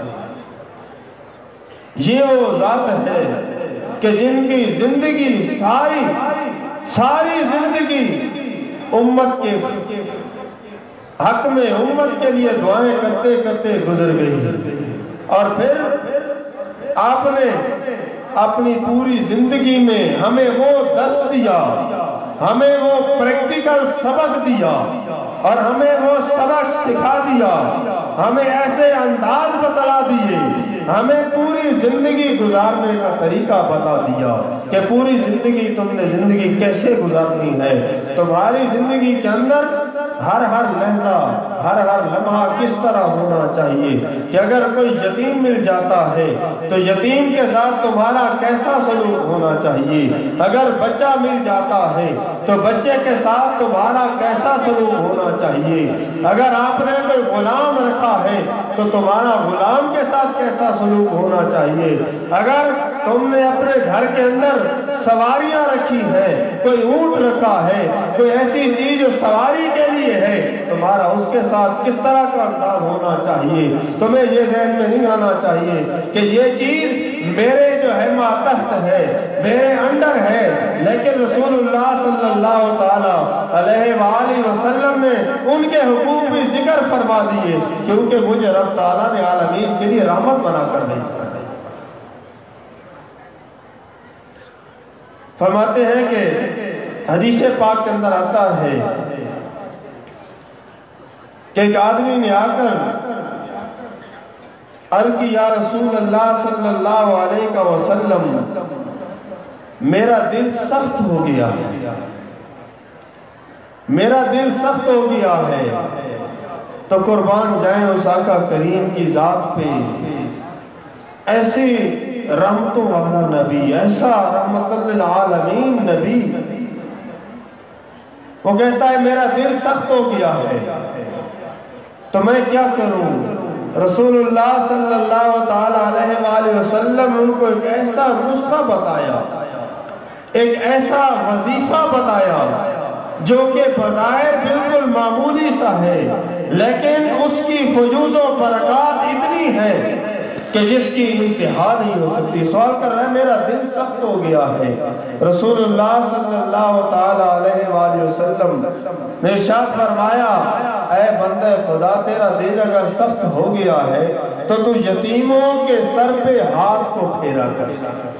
یہ وہ ذات ہے کہ جن کی زندگی ساری زندگی امت کے حق میں، امت کے لیے دعائیں کرتے کرتے گزر گئی، اور پھر آپ نے اپنی پوری زندگی میں ہمیں وہ درس دیا، ہمیں وہ پریکٹیکل سبق دیا اور ہمیں وہ سبق سکھا دیا، ہمیں ایسے انداز بتلا دیے، ہمیں پوری زندگی گزارنے کا طریقہ بتا دیا کہ پوری زندگی تم نے زندگی کیسے گزارنی ہے۔ تمہاری زندگی کے اندر ہر لحظہ، ہر لمحہ کس طرح ہونا چاہیے کہ اگر کوئی یتیم مل جاتا ہے تو یتیم کے ساتھ تمہارا کیسا سلوک ہونا چاہیے، اگر بچہ مل جاتا ہے تو بچے کے ساتھ تمہارا کیسا سلوک ہونا چاہیے، اگر آپ نے کوئی غلام رکھا ہے تو تمہارا غلام کے ساتھ کیسا سلوک ہونا چاہیے، اگر تم نے اپنے گھر کے اندر سواریاں رکھی ہے، کوئی اونٹ رکھا ہے، کوئی ایسی چیز جو سواری کے لیے ہے، تمہارا اس کے ساتھ کس طرح کا انداز ہونا چاہیے۔ تمہیں یہ ذہن میں نہیں آنا چاہیے کہ یہ چیز میرے جو ہے ماتحت ہے، میرے انڈر ہے، لیکن رسول اللہ صلی اللہ تعالیٰ علیہ وآلہ وسلم نے ان کے حقوق بھی ذکر فرما دیے، کیونکہ مجھے رب تعالیٰ نے عالمین کے لیے رحمت بنا کر بھیجا ہے۔ فرماتے ہیں کہ حدیث پاک کے اندر آتا ہے کہ ایک آدمی نے آ کر عرض کی یا رسول اللہ صلی اللہ علیہ وسلم، میرا دل سخت ہو گیا ہے، میرا دل سخت ہو گیا ہے، تو قربان جائیں اس آقا کریم کی ذات پہ، ایسی رحمتوں والا نبی، ایسا رحمت للعالمین نبی۔ وہ کہتا ہے میرا دل سخت ہو گیا ہے تو میں کیا کروں؟ رسول اللہ صلی اللہ تعالیٰ علیہ وآلہ وسلم ان کو ایک ایسا نسخہ بتایا، ایک ایسا وظیفہ بتایا جو کہ بظاہر بالکل معمولی سا ہے، لیکن اس کی فیوز و برکات اتنی ہے کہ جس کی انتہا نہیں ہو سکتی۔ سوال کر رہا ہے میرا دل سخت ہو گیا ہے۔ رسول اللہ صلی اللہ تعالیٰ علیہ وآلہ وسلم نے ارشاد فرمایا، اے بندہ خدا تیرا دل اگر سخت ہو گیا ہے تو یتیموں کے سر پہ ہاتھ کو پھیرا کر۔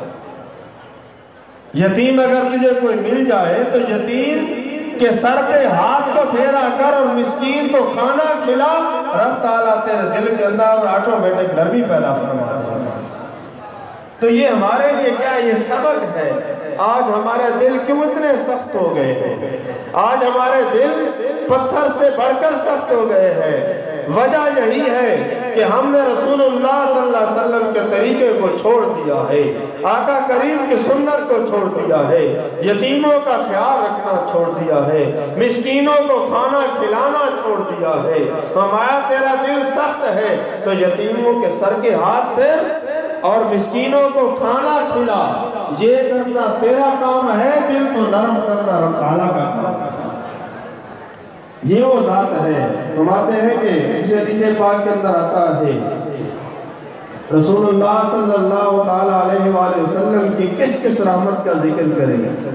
یتیم اگر تجھے کوئی مل جائے تو یتیم کے سر پہ ہاتھ کو پھیرا کر اور مسکین کو کھانا کھلا، رب تعالیٰ تیرے دل کے اندر آٹومیٹک نرمی پیدا فرما دے گا۔ تو یہ ہمارے لیے کیا یہ سبق ہے؟ آج ہمارے دل کیوں اتنے سخت ہو گئے ہیں؟ آج ہمارے دل پتھر سے بڑھ کر سخت ہو گئے ہیں۔ وجہ یہی ہے کہ ہم نے رسول اللہ صلی اللہ علیہ وسلم کے طریقے کو چھوڑ دیا ہے، آقا کریم کی سنت کو چھوڑ دیا ہے، یتیموں کا خیال رکھنا چھوڑ دیا ہے، مسکینوں کو کھانا کھلانا چھوڑ دیا ہے۔ ہمارا تیرا دل سخت ہے تو یتیموں کے سر کے ہاتھ پھیر اور مسکینوں کو کھانا کھلا، یہ کرنا تیرا کام ہے، دل کو نرم کرنا رب تعالیٰ کا کام ہے۔ یہ وہ ذات ہے۔ فرماتے ہیں کہ اسے حدیث پاک کے اندر آتا ہے رسول اللہ صلی اللہ تعالیٰ علیہ وآلہ وسلم کی کس کس رحمت کا ذکر کریں،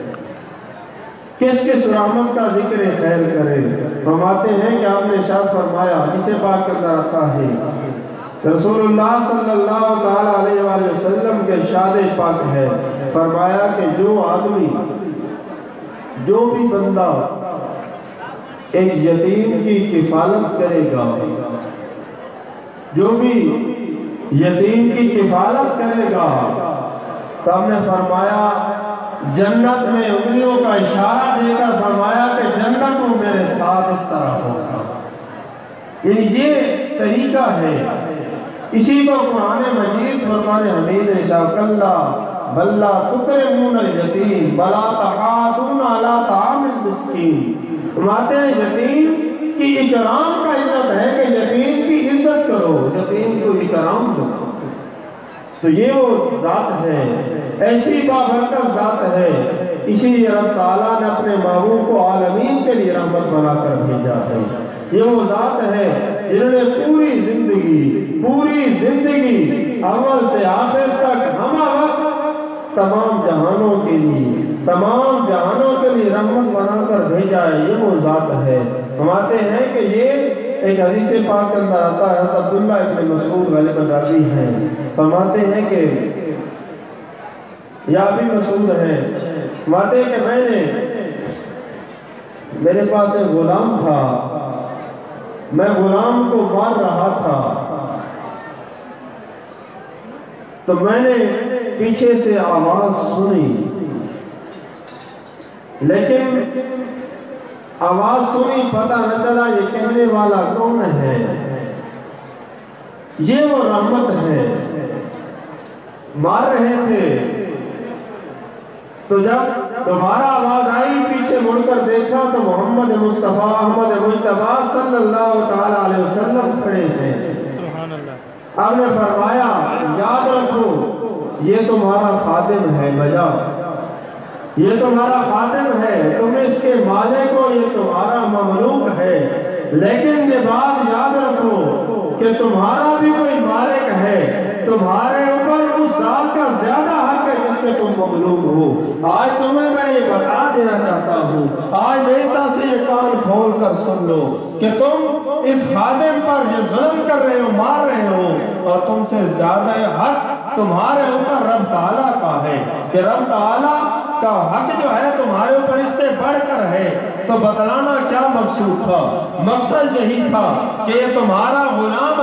کس کس رحمت کا ذکر خیر کریں۔ فرماتے ہیں کہ آپ نے ارشاد فرمایا، حدیث پاک کے اندر آتا ہے رسول اللہ صلی اللہ تعالیٰ علیہ وآلہ وسلم کے ارشاد پاک ہے، فرمایا کہ جو آدمی، جو بھی بندہ ایک یتیم کی کفالت کرے گا، جو بھی یتیم کی کفالت کرے گا، تو ہم نے فرمایا جنت میں انگلیوں کا اشارہ دے کر فرمایا کہ جنت میں میرے ساتھ اس طرح ہوگا۔ یعنی یہ طریقہ ہے۔ اسی کو قرآن مجید فرقان حمید ارشاد کلا بلا تکرمون الیتیم بلا تحاضون علی طعام المسکین۔ فرماتے ہیں یتیم کی اکرام کا عزت ہے کہ یتیم کی عزت کرو، یتیم کو اکرام دو۔ تو یہ وہ ذات ہے، ایسی بابرکت ذات ہے۔ اسی لیے رب تعالیٰ نے اپنے محبوب کو عالمین کے لیے رحمت بنا کر بھیجا ہے۔ یہ وہ ذات ہے جنہوں نے پوری زندگی اول سے آخر تک ہمہ وقت تمام جہانوں کے لیے رحمت بنا کر بھیجا ہے۔ یہ وہ ذات ہے۔ فرماتے ہیں کہ یہ ایک حدیث پاک کے اندر آتا ہے، حضرت عبداللہ ابن مسعود غالباً راوی ہیں، فرماتے ہیں کہ یا بھی مسعود ہیں، فرماتے ہیں کہ میرے پاس ایک غلام تھا، میں غلام کو مار رہا تھا تو میں نے پیچھے سے آواز سنی، لیکن آواز سنی پتہ نہ چلا یہ کہنے والا کون ہے۔ یہ وہ رحمت ہے۔ مار رہے تھے تو جب دوبارہ آواز آئی پیچھے مڑ کر دیکھا تو محمد مصطفیٰ احمد مجتبیٰ صلی اللہ تعالیٰ علیہ وسلم کھڑے تھے۔ آپ نے فرمایا یاد رکھو یہ تمہارا خادم ہے، بجا یہ تمہارا خادم ہے، تم اس کے مالک ہو، یہ تمہارا مملوک ہے، لیکن یہ بات یاد رکھو کہ تمہارا بھی کوئی مالک ہے، تمہارے اوپر اس ذات کا زیادہ حق ہے جس سے تم مملوک ہو۔ آج تمہیں میں یہ بتا دینا چاہتا ہوں، آج نیتا سے یہ کان کھول کر سن لو کہ تم اس خادم پر یہ ظلم کر رہے ہو، مار رہے ہو، اور تم سے زیادہ حق تمہارے اوپر رب تعالیٰ کا ہے، کہ رب تعالیٰ کا حق جو ہے تمہارے اوپر اس سے بڑھ کر ہے۔ تو بتلانا کیا مقصود تھا؟ مقصد یہی تھا کہ یہ تمہارا غلام ہے،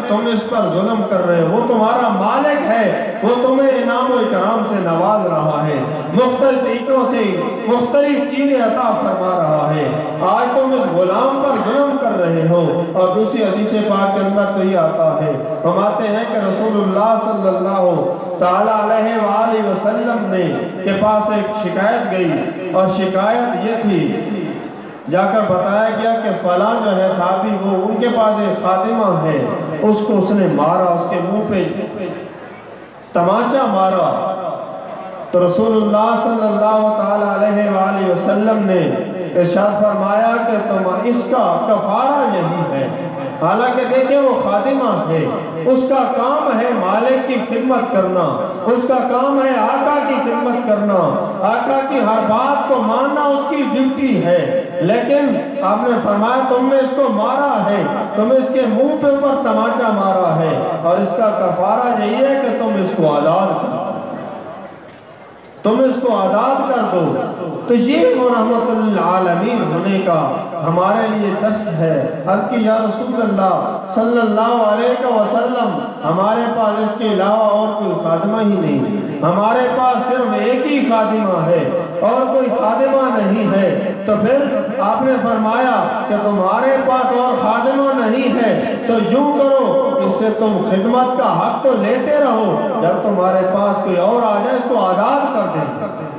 تم اس پر ظلم کر رہے ہو، وہ تمہارا مالک ہے، وہ تمہیں انعام و اکرام سے نواز رہا ہے، مختلف طریقوں سے مختلف چیزیں عطا فرما رہا ہے، آج تم اس غلام پر ظلم کر رہے ہو۔ اور دوسری حدیث پاک کے اندر تو یہ آتا ہے، فرماتے ہیں کہ رسول اللہ صلی اللہ تعالیٰ علیہ وآلہ وسلم نے کے پاس ایک شکایت گئی، اور شکایت یہ تھی، جا کر بتایا گیا کہ فلاں جو ہے صحابی، وہ ان کے پاس ایک خادمہ ہے، اس کو اس نے مارا، اس کے منہ پہ تمانچہ مارا۔ تو رسول اللہ صلی اللہ تعالیٰ علیہ وآلہ وسلم نے ارشاد فرمایا کہ تم اس کا کفارہ یہی ہے۔ حالانکہ دیکھیں وہ خادمہ ہے، اس کا کام ہے مالک کی خدمت کرنا، اس کا کام ہے آقا کی خدمت کرنا، آقا کی ہر بات کو ماننا اس کی ڈیوٹی ہے، لیکن آپ نے فرمایا تم نے اس کو مارا ہے، تم اس کے منہ پہ اوپر تمانچہ مارا ہے، اور اس کا کفارہ یہی ہے کہ تم اس کو آزاد کر دو، تم اس کو آزاد کر دو۔ تو یہ رحمت للعالمین ہونے کا ہمارے لیے درس ہے۔ عرض کی یا رسول اللہ صلی اللہ علیہ وسلم، ہمارے پاس اس کے علاوہ اور کوئی خادمہ ہی نہیں، ہمارے پاس صرف ایک ہی خادمہ ہے اور کوئی خادمہ نہیں ہے۔ تو پھر آپ نے فرمایا کہ تمہارے پاس اور خادمہ نہیں ہے تو یوں کرو، اس سے تم خدمت کا حق تو لیتے رہو، جب تمہارے پاس کوئی اور آ جائے اس کو آزاد کر دیں،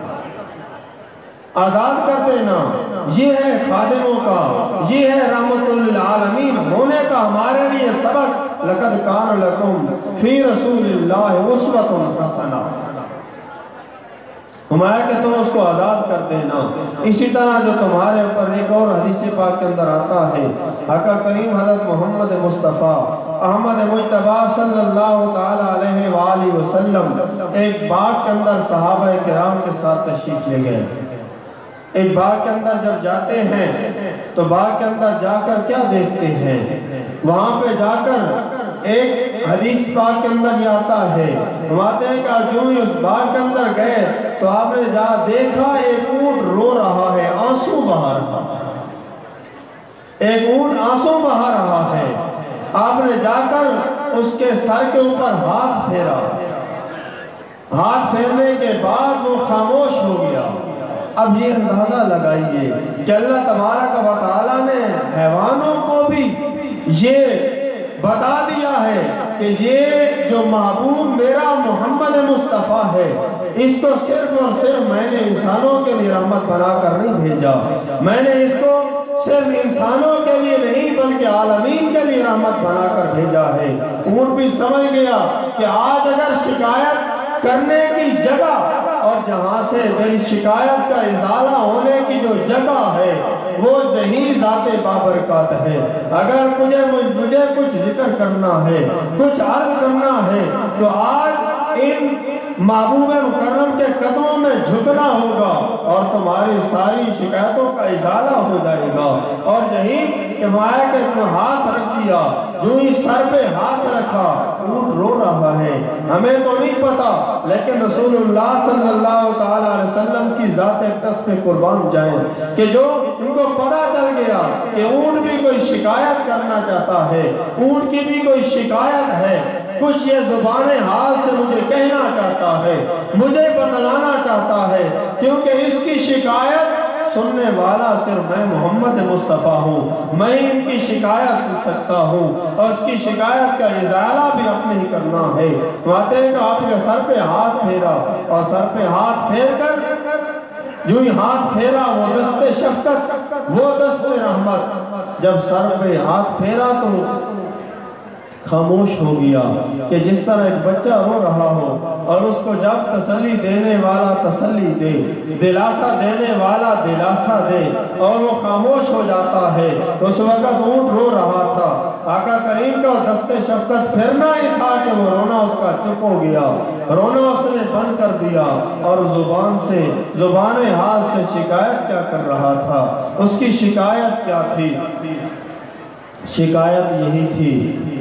آزاد کر دینا۔ یہ ہے خادموں کا، یہ ہے رحمت للعالمین ہونے کا ہمارے لیے سبق۔ لَقَدْ كَانَ لَكُمْ فِي رَسُولِ اللَّهِ أُسْوَةٌ حَسَنَةٌ، ہمارا کہ تم اس کو آزاد کر دینا۔ اسی طرح جو تمہارے اوپر ایک اور حدیث پاک کے اندر آتا ہے، آقا کریم حضرت محمد مصطفیٰ احمد مجتبی صلی اللہ تعالیٰ علیہ وآلہ وسلم ایک باغ کے اندر صحابہ کرام کے ساتھ تشریف لے گئے۔ ایک باغ کے اندر جب جاتے ہیں تو باغ کے اندر جا کر کیا دیکھتے ہیں؟ وہاں پہ جا کر ایک حدیث پاک کے اندر یہ آتا ہے، فرماتے ہیں کہ جو ہی اس باغ کے اندر گئے تو آپ نے جا دیکھا ایک اونٹ رو رہا ہے، آنسو بہا رہا ہے، ایک اونٹ آنسو بہا رہا ہے۔ آپ نے جا کر اس کے سر کے اوپر ہاتھ پھیرا، ہاتھ پھیرنے کے بعد وہ خاموش ہو گیا۔ اب یہ اندازہ لگائیے کہ اللہ تبارک و تعالیٰ نے حیوانوں کو بھی یہ بتا دیا ہے کہ یہ جو محبوب میرا محمد مصطفیٰ ہے، اس کو صرف اور صرف میں نے انسانوں کے لیے رحمت بنا کر نہیں بھیجا، میں نے اس کو صرف انسانوں کے لیے نہیں بلکہ عالمین کے لیے رحمت بنا کر بھیجا ہے۔ اونٹ بھی سمجھ گیا کہ آج اگر شکایت کرنے کی جگہ اور جہاں سے میری شکایت کا ازالہ ہونے کی جو جگہ ہے وہ یہی ذات بابرکات ہے، اگر مجھے کچھ ذکر کرنا ہے، کچھ عرض کرنا ہے تو آج ان محبوب مکرم کے قدموں میں جھکنا ہوگا اور تمہاری ساری شکایتوں کا ازالہ ہو جائے گا۔ اور یہی کہ مایا کہ تم ہاتھ رکھ دیا، جو ہی سر پہ ہاتھ رکھا اونٹ رو رہا ہے۔ ہمیں تو نہیں پتا، لیکن رسول اللہ صلی اللہ تعالیٰ علیہ وسلم کی ذات اقدس پہ قربان جائیں کہ جو ان کو پتا چل گیا کہ اونٹ بھی کوئی شکایت کرنا چاہتا ہے، اونٹ کی بھی کوئی شکایت ہے، کچھ یہ زبان حال سے مجھے کہنا چاہتا ہے، مجھے بتلانا چاہتا ہے، کیونکہ اس کی شکایت سننے والا صرف میں محمد مصطفیٰ ہوں، میں ان کی شکایت سن سکتا ہوں اور اس کی شکایت کا ازالہ بھی اپنے ہی کرنا ہے۔ ماتے ہیں کہ آپ کے سر پہ ہاتھ پھیرا اور سر پہ ہاتھ پھیر کر جو ہی ہاتھ پھیرا وہ دست شفقت، وہ دست رحمت، جب سر پہ ہاتھ پھیرا تو خاموش ہو گیا کہ جس طرح ایک بچہ رو رہا ہو اور اس کو جب تسلی دینے والا تسلی دے، دلاسا دینے والا دلاسا دے اور وہ خاموش ہو جاتا ہے، اس وقت اونٹ رو رہا تھا۔ آقا کریم کا دست شفقت پھرنا ہی تھا کہ وہ رونا اس کا چپ ہو گیا، رونا اس نے بند کر دیا اور زبان حال سے شکایت کیا کر رہا تھا؟ اس کی شکایت کیا تھی؟ شکایت یہی تھی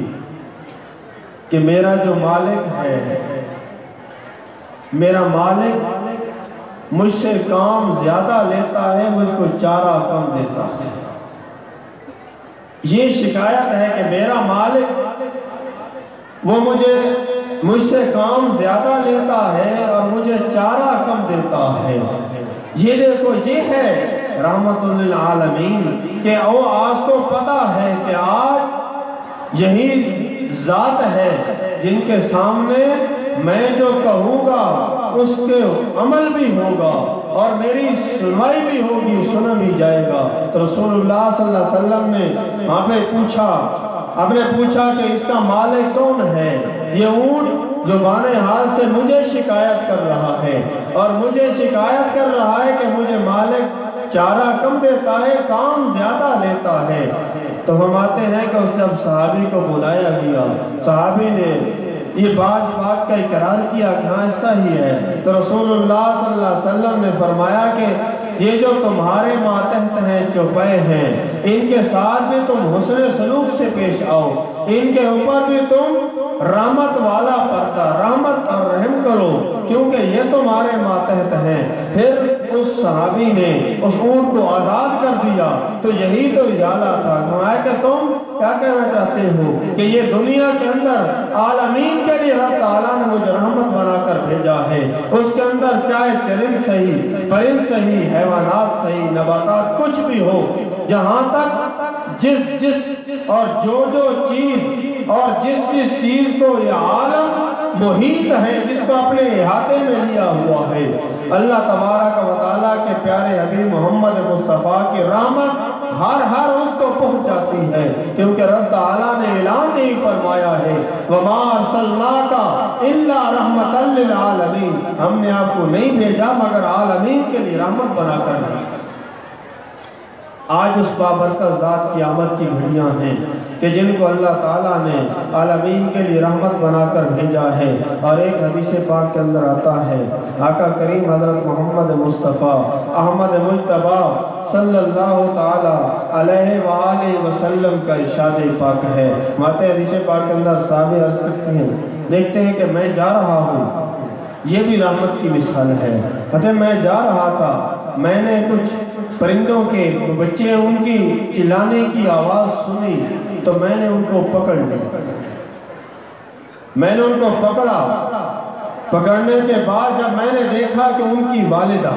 کہ میرا جو مالک ہے، میرا مالک مجھ سے کام زیادہ لیتا ہے، مجھ کو چارہ کم دیتا ہے۔ یہ شکایت ہے کہ میرا مالک وہ مجھ سے کام زیادہ لیتا ہے اور مجھے چارہ کم دیتا ہے۔ یہ دیکھو، یہ ہے رحمت للعالمین کہ آج تو پتا ہے کہ آج یہی ذات ہے جن کے سامنے میں جو کہوں گا اس کے عمل بھی ہوگا اور میری سنوائی بھی ہوگی، سنا بھی جائے گا۔ تو رسول اللہ صلی اللہ علیہ وسلم نے وہاں پہ پوچھا کہ اس کا مالک کون ہے؟ یہ اونٹ زبان حال سے مجھے شکایت کر رہا ہے اور مجھے شکایت کر رہا ہے کہ مجھے مالک چارہ کم دیتا ہے، کام زیادہ لیتا ہے۔ تو ہم آتے ہیں کہ اس جب صحابی کو بلایا گیا، صحابی نے یہ بات کا اقرار کیا کہ ہاں ایسا ہی ہے، تو رسول اللہ صلی اللہ علیہ وسلم نے فرمایا کہ یہ جو تمہارے ماتحت ہیں، چوپے ہیں، ان کے ساتھ بھی تم حسن سلوک سے پیش آؤ، ان کے اوپر بھی تم رحمت والا پردہ، رحمت اور رحم کرو، کیونکہ یہ تمہارے ماتحت ہیں۔ پھر اس صحابی نے اس اونٹ کو آزاد کر دیا۔ تو یہی تو اجالہ تھا کہ تم کیا کہنا چاہتے ہو کہ یہ دنیا کے اندر عالمین کے لیے رب تعالیٰ نے مجھے رحمت بنا کر بھیجا ہے۔ اس کے اندر چاہے چرند صحیح، پرند صحیح، حیوانات صحیح، نباتات کچھ بھی ہو، جہاں تک جس اور جو چیز اور جس چیز کو یہ عالم محیط ہے، جس کو اپنے احاطے میں لیا ہوا ہے، اللہ تبارک و تعالیٰ کے پیارے حبیب محمد مصطفیٰ کی رحمت ہر اس کو پہنچ جاتی ہے، کیونکہ رب تعالیٰ نے اعلان نہیں فرمایا ہے وَمَا أَرْسَلْنَاكَ إِلَّا رَحْمَةً لِلْعَالَمِينَ، ہم نے آپ کو نہیں بھیجا مگر عالمین کے لیے رحمت بنا کر بھیجا۔ آج اس بابرکت ذات کی آمد کی گھڑیاں ہیں کہ جن کو اللہ تعالیٰ نے عالمین کے لیے رحمت بنا کر بھیجا ہے۔ اور ایک حدیث پاک کے اندر آتا ہے، آقا کریم حضرت محمد مصطفیٰ احمد مجتبی صلی اللہ تعالیٰ علیہ وآلہ وسلم کا ارشاد پاک ہے۔ ماتے حدیث پاک کے اندر صحابی عرض کرتے ہیں، دیکھتے ہیں کہ میں جا رہا ہوں، یہ بھی رحمت کی مثال ہے۔ میں جا رہا تھا، میں نے کچھ پرندوں کے بچے ان کی چلانے کی آواز سنی، تو میں نے ان کو پکڑ لیا۔ میں نے ان کو پکڑنے کے بعد جب میں نے دیکھا کہ ان کی والدہ،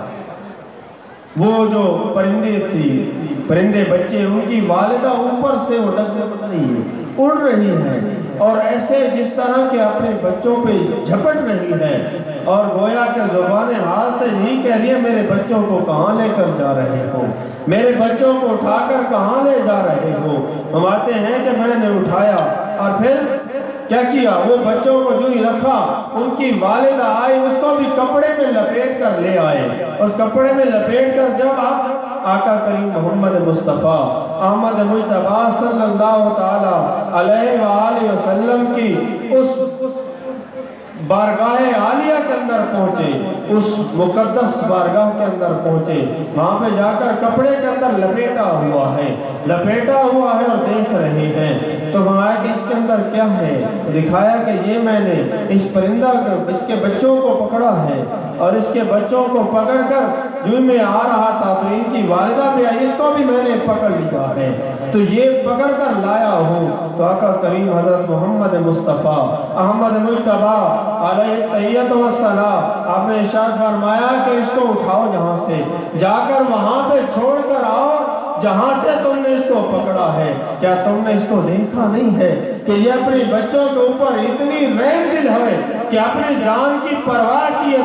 وہ جو پرندے بچے، ان کی والدہ اوپر سے اڑ رہی ہے اور ایسے جس طرح کے اپنے بچوں پہ جھپٹ رہی ہے، اور گویا کہ زبان حال سے یہی کہہ رہی ہے میرے بچوں کو کہاں لے کر جا رہے ہو، میرے بچوں کو اٹھا کر کہاں لے جا رہے ہو۔ ہم آتے ہیں کہ میں نے اٹھایا اور پھر کیا کیا، وہ بچوں کو جو ہی رکھا، ان کی والدہ آئی، اس کو بھی کپڑے میں لپیٹ کر لے آئے۔ اس کپڑے میں لپیٹ کر جب آقا کریم محمد مصطفیٰ احمد مجتبی صلی اللہ تعالیٰ علیہ وآلہ وسلم کی اس بارگاہ عالیہ کے اندر پہنچے، اس مقدس بارگاہ کے اندر پہنچے، وہاں پہ جا کر کپڑے کے اندر لپیٹا ہوا ہے اور دیکھ رہے ہیں۔ تو وہاں کہ اس کے اندر کیا ہے، دکھایا کہ یہ میں نے اس پرندہ اس کے بچوں کو پکڑا ہے، اور اس کے بچوں کو پکڑ کر جو میں آ رہا تھا تو ان کی والدہ بھی آئی، اس کو بھی میں نے پکڑ لیا ہے، تو یہ پکڑ کر لایا ہوں۔ تو آقا کریم حضرت محمد مصطفیٰ احمد مجتبی علیہ تحیت و السلام، آپ نے ارشاد فرمایا کہ اس کو اٹھاؤ، جہاں سے جا کر وہاں پہ چھوڑ کر آؤ جہاں سے تم نے اس کو پکڑا ہے۔ کیا تم نے اس کو دیکھا نہیں ہے کہ یہ اپنے بچوں کے اوپر اتنی رحم دل ہے کہ اپنی جان کی پرواہ کیے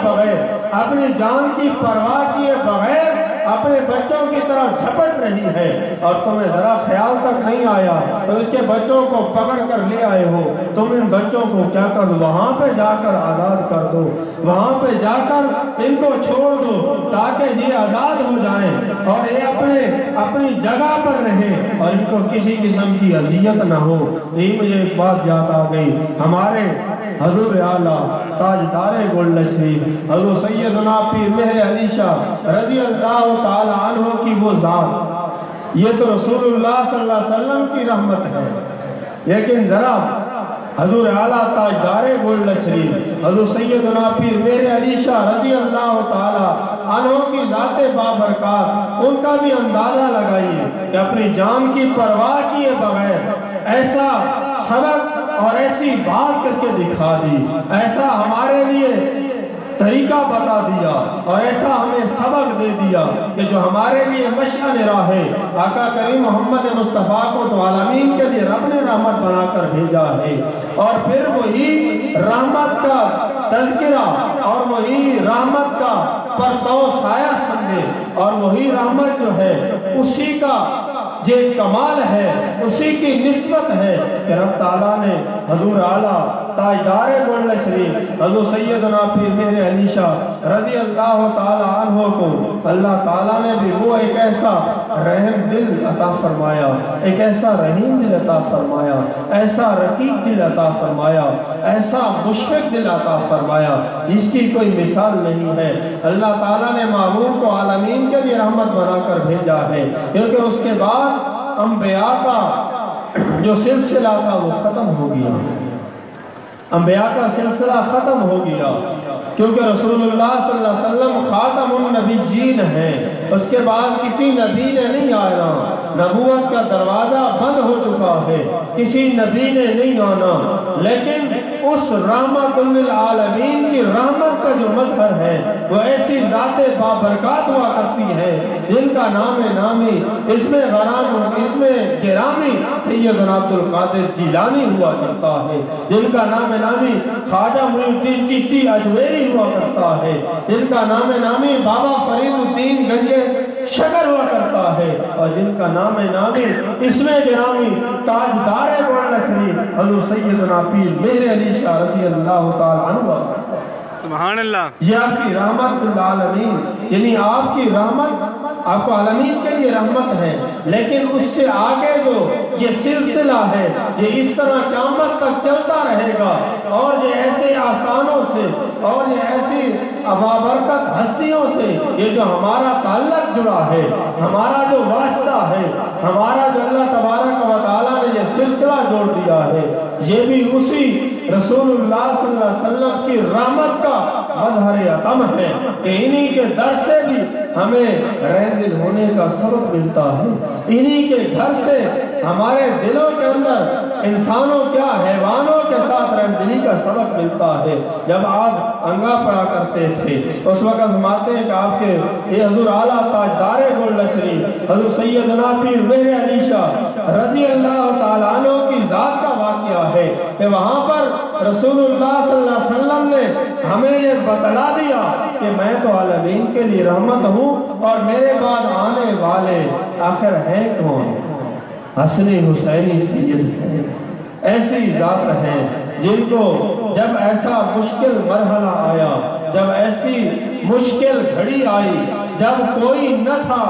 بغیر اپنے بچوں کی طرح جھپٹ رہی ہے، اور تمہیں ذرا خیال تک نہیں آیا تو اس کے بچوں کو پکڑ کر لے آئے ہو۔ تم ان بچوں کو کیا کر دو، وہاں پہ جا کر آزاد کر دو، وہاں پہ جا کر ان کو چھوڑ دو تاکہ یہ آزاد ہو جائیں اور یہ اپنی جگہ پر رہیں اور ان کو کسی قسم کی اذیت نہ ہو۔ یہی مجھے ایک بات یاد آ گئی، ہمارے حضور اعلیٰ تاجدار گولڈن شریف حضور سیدنا پیر مہر علی شاہ رضی اللہ تعالی عنہ کی وہ ذات، یہ تو رسول اللہ صلی اللہ علیہ وسلم کی رحمت ہے، لیکن ذرا حضور اعلیٰ تاجدار گولڈن شریف حضور سیدنا پیر مہر علی شاہ رضی اللہ تعالی عنہ کی ذات بابرکات، ان کا بھی اندازہ لگائیے کہ اپنی جان کی پرواہ کیے بغیر ایسا سبق اور ایسی بات کر کے دکھا دی، ایسا ہمارے لیے طریقہ بتا دیا اور ایسا ہمیں سبق دے دیا کہ جو ہمارے لیے مشعل راہ ہے، آقا کریم محمد مصطفیٰ کو تو عالمین کے لیے رب نے رحمت بنا کر بھیجا ہے، اور پھر وہی رحمت کا تذکرہ اور وہی رحمت کا پرتو سایہ سمجھے، اور وہی رحمت جو ہے اسی کا یہ کمال ہے، اسی کی نسبت ہے کہ رب تعالیٰ نے حضور اعلیٰ تاجدار گولڈ شریف حضور سیدنا پیر مہر علی شاہ رضی اللہ تعالیٰ عنہ کو اللہ تعالیٰ نے بھی وہ ایک ایسا رحم دل عطا فرمایا، ایک ایسا رحیم دل عطا فرمایا، ایسا رقیق دل عطا فرمایا، ایسا مشفق دل عطا فرمایا جس کی کوئی مثال نہیں ہے۔ اللہ تعالیٰ نے معمول کو عالمین کے لیے رحمت بنا کر بھیجا ہے، کیونکہ اس کے بعد انبیاء کا جو سلسلہ تھا وہ ختم ہو گیا، انبیاء کا سلسلہ ختم ہو گیا، کیونکہ رسول اللہ صلی اللہ علیہ وسلم خاتم النبیین ہیں، اس کے بعد کسی نبی نے نہیں آنا، نبوت کا دروازہ بند ہو چکا ہے، کسی نبی نے نہیں آنا، لیکن اس رحمت للعالمین کی رحمت کا جو مظہر ہے وہ ایسی ذات بابرکات ہوا کرتی ہے جن کا نام نامی اس میں غرام اس میں گرامی سیدنا عبدالقادر جیلانی ہوا کرتا ہے، جن کا نام نامی خواجہ معین الدین چشتی اجویری ہوا کرتا ہے، جن کا نام نامی بابا فرید الدین گنجے شکر ہوا کرتا ہے، اور جن کا نام نامی اس میں گرامی تاجدار گولڈ شریف حضور سیدنا پیر مہر علی شاہ رضی اللہ تعالیٰ عنہ۔ سبحان اللہ۔ یہ آپ کی رحمت للعالمین، یعنی آپ کی رحمت آپ کو عالمین کے لیے رحمت ہے، لیکن اس سے آگے جو یہ سلسلہ ہے یہ اس طرح قیامت تک چلتا رہے گا، اور یہ ایسے آسانوں سے اور یہ ایسی بابرکت ہستیوں سے یہ جو ہمارا تعلق جڑا ہے، ہمارا جو واسطہ ہے، ہمارا جو اللہ تبارک و تعالیٰ نے یہ سلسلہ جوڑ دیا ہے، یہ بھی اسی رسول اللہ صلی اللہ علیہ وسلم کی رحمت کا مظہر عتم ہے کہ انہی کے در سے بھی ہمیں رحم دل ہونے کا سبق ملتا ہے، انہی کے گھر سے ہمارے دلوں کے اندر انسانوں کیا حیوانوں کے ساتھ رحم دلی کا سبق ملتا ہے۔ جب آپ انگا پڑا کرتے تھے اس وقت فرماتے ہیں کہ آپ کے یہ حضور اعلیٰ تاجدار گولڈ شریف حضور سیدنا پیر مہر علی شاہ رضی اللہ تعالیٰ عنہ کی ذات کا واقعہ ہے کہ وہاں پر رسول اللہ صلی اللہ علیہ وسلم نے ہمیں یہ بتلا دیا کہ میں تو عالمین کے لیے رحمت ہوں، اور میرے بعد آنے والے آخر ہیں کون؟ حسن حسینی سید ہیں، ایسی ذات ہیں جن کو جب ایسا مشکل مرحلہ آیا، جب ایسی مشکل گھڑی آئی، جب کوئی نہ تھا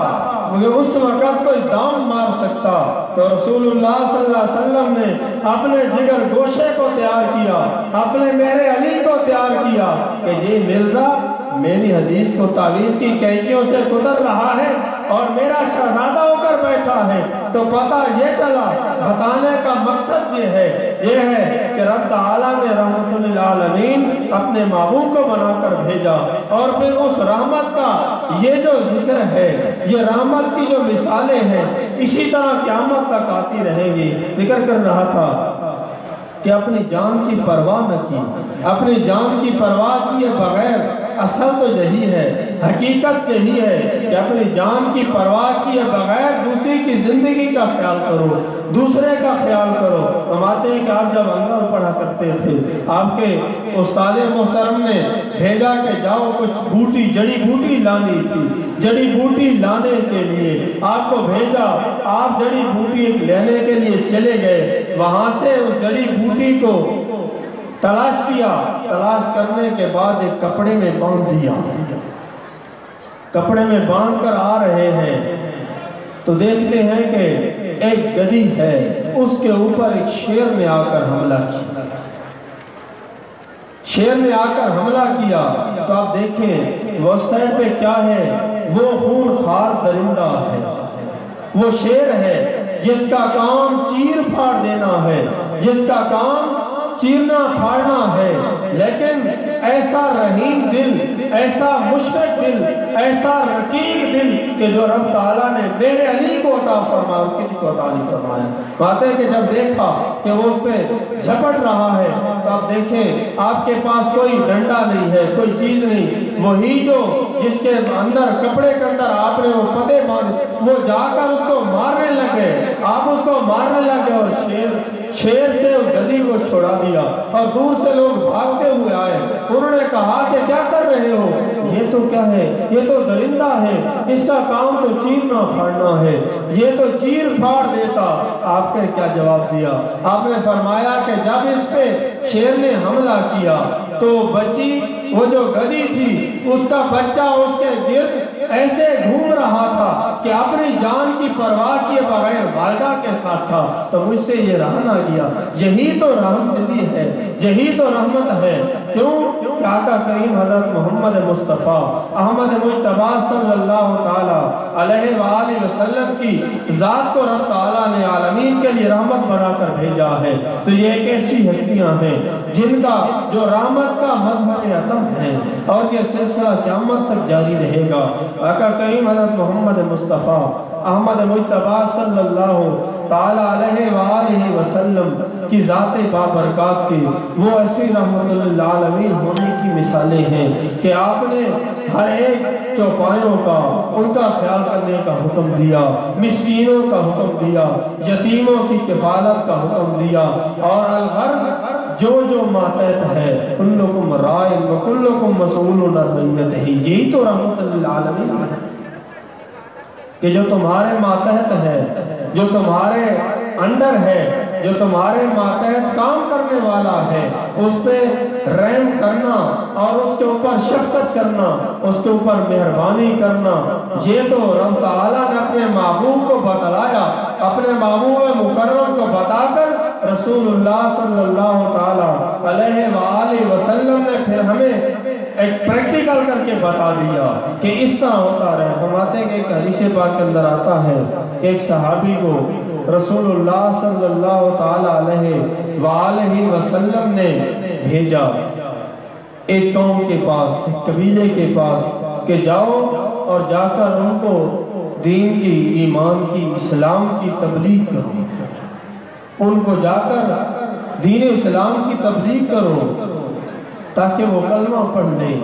اس وقت کوئی دام مار سکتا، تو رسول اللہ صلی اللہ علیہ وسلم نے اپنے جگر گوشے کو تیار کیا، اپنے میرے علی کو تیار کیا کہ یہ مرزا میری حدیث کو تعویل کی کینچیوں سے گزر رہا ہے اور میرا شہزادہ ہو کر بیٹھا ہے، تو پتہ یہ چلا، بتانے کا مقصد یہ ہے کہ رب تعالیٰ نے رحمت للعالمین اپنے محبوب کو بنا کر بھیجا، اور پھر اس رحمت کا یہ جو ذکر ہے، یہ رحمت کی جو مثالیں ہیں اسی طرح قیامت تک آتی رہیں گی۔ ذکر کر رہا تھا کہ اپنی جان کی پرواہ نہ کی، اپنی جان کی پرواہ کیے بغیر اصل تو یہی ہے، حقیقت یہی ہے کہ اپنی جان کی پرواہ کیے بغیر دوسری کی زندگی کا خیال کرو، دوسرے کا خیال کرو۔ فرماتے ہیں کہ آپ جب انگا پڑھا کرتے تھے، آپ کے استاد محترم نے بھیجا کہ جاؤ کچھ بوٹی جڑی بوٹی لانی تھی، جڑی بوٹی لانے کے لیے آپ کو بھیجا، آپ جڑی بوٹی لینے کے لیے چلے گئے، وہاں سے اس جڑی بوٹی کو تلاش کیا، تلاش کرنے کے بعد ایک کپڑے میں باندھ دیا، کپڑے میں باندھ کر آ رہے ہیں تو دیکھتے ہیں کہ ایک گدی ہے، اس کے اوپر ایک شیر نے آ کر حملہ کیا، شیر نے آ کر حملہ کیا، تو آپ دیکھیں وہ سائڈ پہ کیا ہے، وہ خون خار درندہ ہے، وہ شیر ہے جس کا کام چیر پھاڑ دینا ہے، جس کا کام چیرنا پھاڑنا ہے، لیکن ایسا رحیم دل، ایسا مشفق دل، ایسا رقیق دل کہ جو رب تعالیٰ نے میرے علی کو عطا فرمایا اور کسی کو عطا نہیں فرمایا۔ بات ہے کہ جب دیکھا کہ وہ اس پہ جھپٹ رہا ہے تو آپ دیکھیں آپ کے پاس کوئی ڈنڈا نہیں ہے، کوئی چیز نہیں، وہی جو جس کے اندر کپڑے کے اندر آپ نے وہ پتے باندھے، وہ جا کر اس کو مارنے لگے، آپ اس کو مارنے لگے اور شیر سے اس گدھی کو چھوڑا دیا اور دور سے لوگ بھاگتے ہوئے آئے۔ انہوں نے کہا کہ کیا کر رہے ہو؟ یہ تو کیا ہے؟ یہ تو درندہ ہے، اس کا کام تو چیرنا پھاڑنا ہے، یہ تو چیر پھاڑ دیتا۔ آپ نے کیا جواب دیا؟ آپ نے فرمایا کہ جب اس پہ شیر نے حملہ کیا تو بچی وہ جو گدھی تھی اس کا بچہ اس کے گرد ایسے گھوم رہا تھا کہ اپنی جان کی پرواہ کیے بغیر والدہ کے ساتھ تھا، تو مجھ سے یہ رہا نہ گیا۔ یہی تو رحمت دلی ہے، یہی تو رحمت ہے۔ کیوں کہ آقا کریم حضرت محمد مصطفیٰ احمد مجتبی صلی اللہ تعالی علیہ وآلہ وسلم کی ذات کو رب تعالیٰ نے عالمین کے لیے رحمت بنا کر بھیجا ہے۔ تو یہ ایک ایسی ہستیاں ہیں جن کا جو رحمت کا مظہر عطم ہے اور یہ سلسلہ قیامت تک جاری رہے گا۔ آقا کریم حضرت محمد مصطفیٰ احمد مجتبی صلی اللہ تعالی علیہ وآلہ وسلم کی ذات بابرکات کی وہ ایسی رحمت للعالمین ہونے کی مثالیں ہیں کہ آپ نے ہر ایک چوپایوں کا ان کا خیال کرنے کا حکم دیا، مسکینوں کا حکم دیا، یتیموں کی کفالت کا حکم دیا، اور الغرض جو ماتحت ہے کلکم رائن وکلکم مسئول عن رعیتہ، یہی تو رحمت للعالمین ہے کہ جو تمہارے ماتحت ہے، جو تمہارے انڈر ہے، جو تمہارے ماتحت کام کرنے والا ہے، اس پہ رحم کرنا اور اس کے اوپر شفقت کرنا، اس کے اوپر مہربانی کرنا، یہ تو رب تعالیٰ نے اپنے محبوب کو بتلایا، اپنے محبوب مکرم کو بتا کر رسول اللہ صلی اللہ تعالی علیہ وآلہ وسلم نے پھر ہمیں ایک پریکٹیکل کر کے بتا دیا کہ اس طرح ہوتا رہے۔ فرماتے ہیں کہ ایک حدیث پاک کے اندر آتا ہے کہ ایک صحابی کو رسول اللہ صلی اللہ تعالی علیہ وآلہ وسلم نے بھیجا ایک قوم کے پاس، ایک قبیلے کے پاس کہ جاؤ اور جا کر ان کو دین کی، ایمان کی، اسلام کی تبلیغ کرو، ان کو جا کر دین اسلام کی تبلیغ کرو تاکہ وہ کلمہ پڑھ لیں۔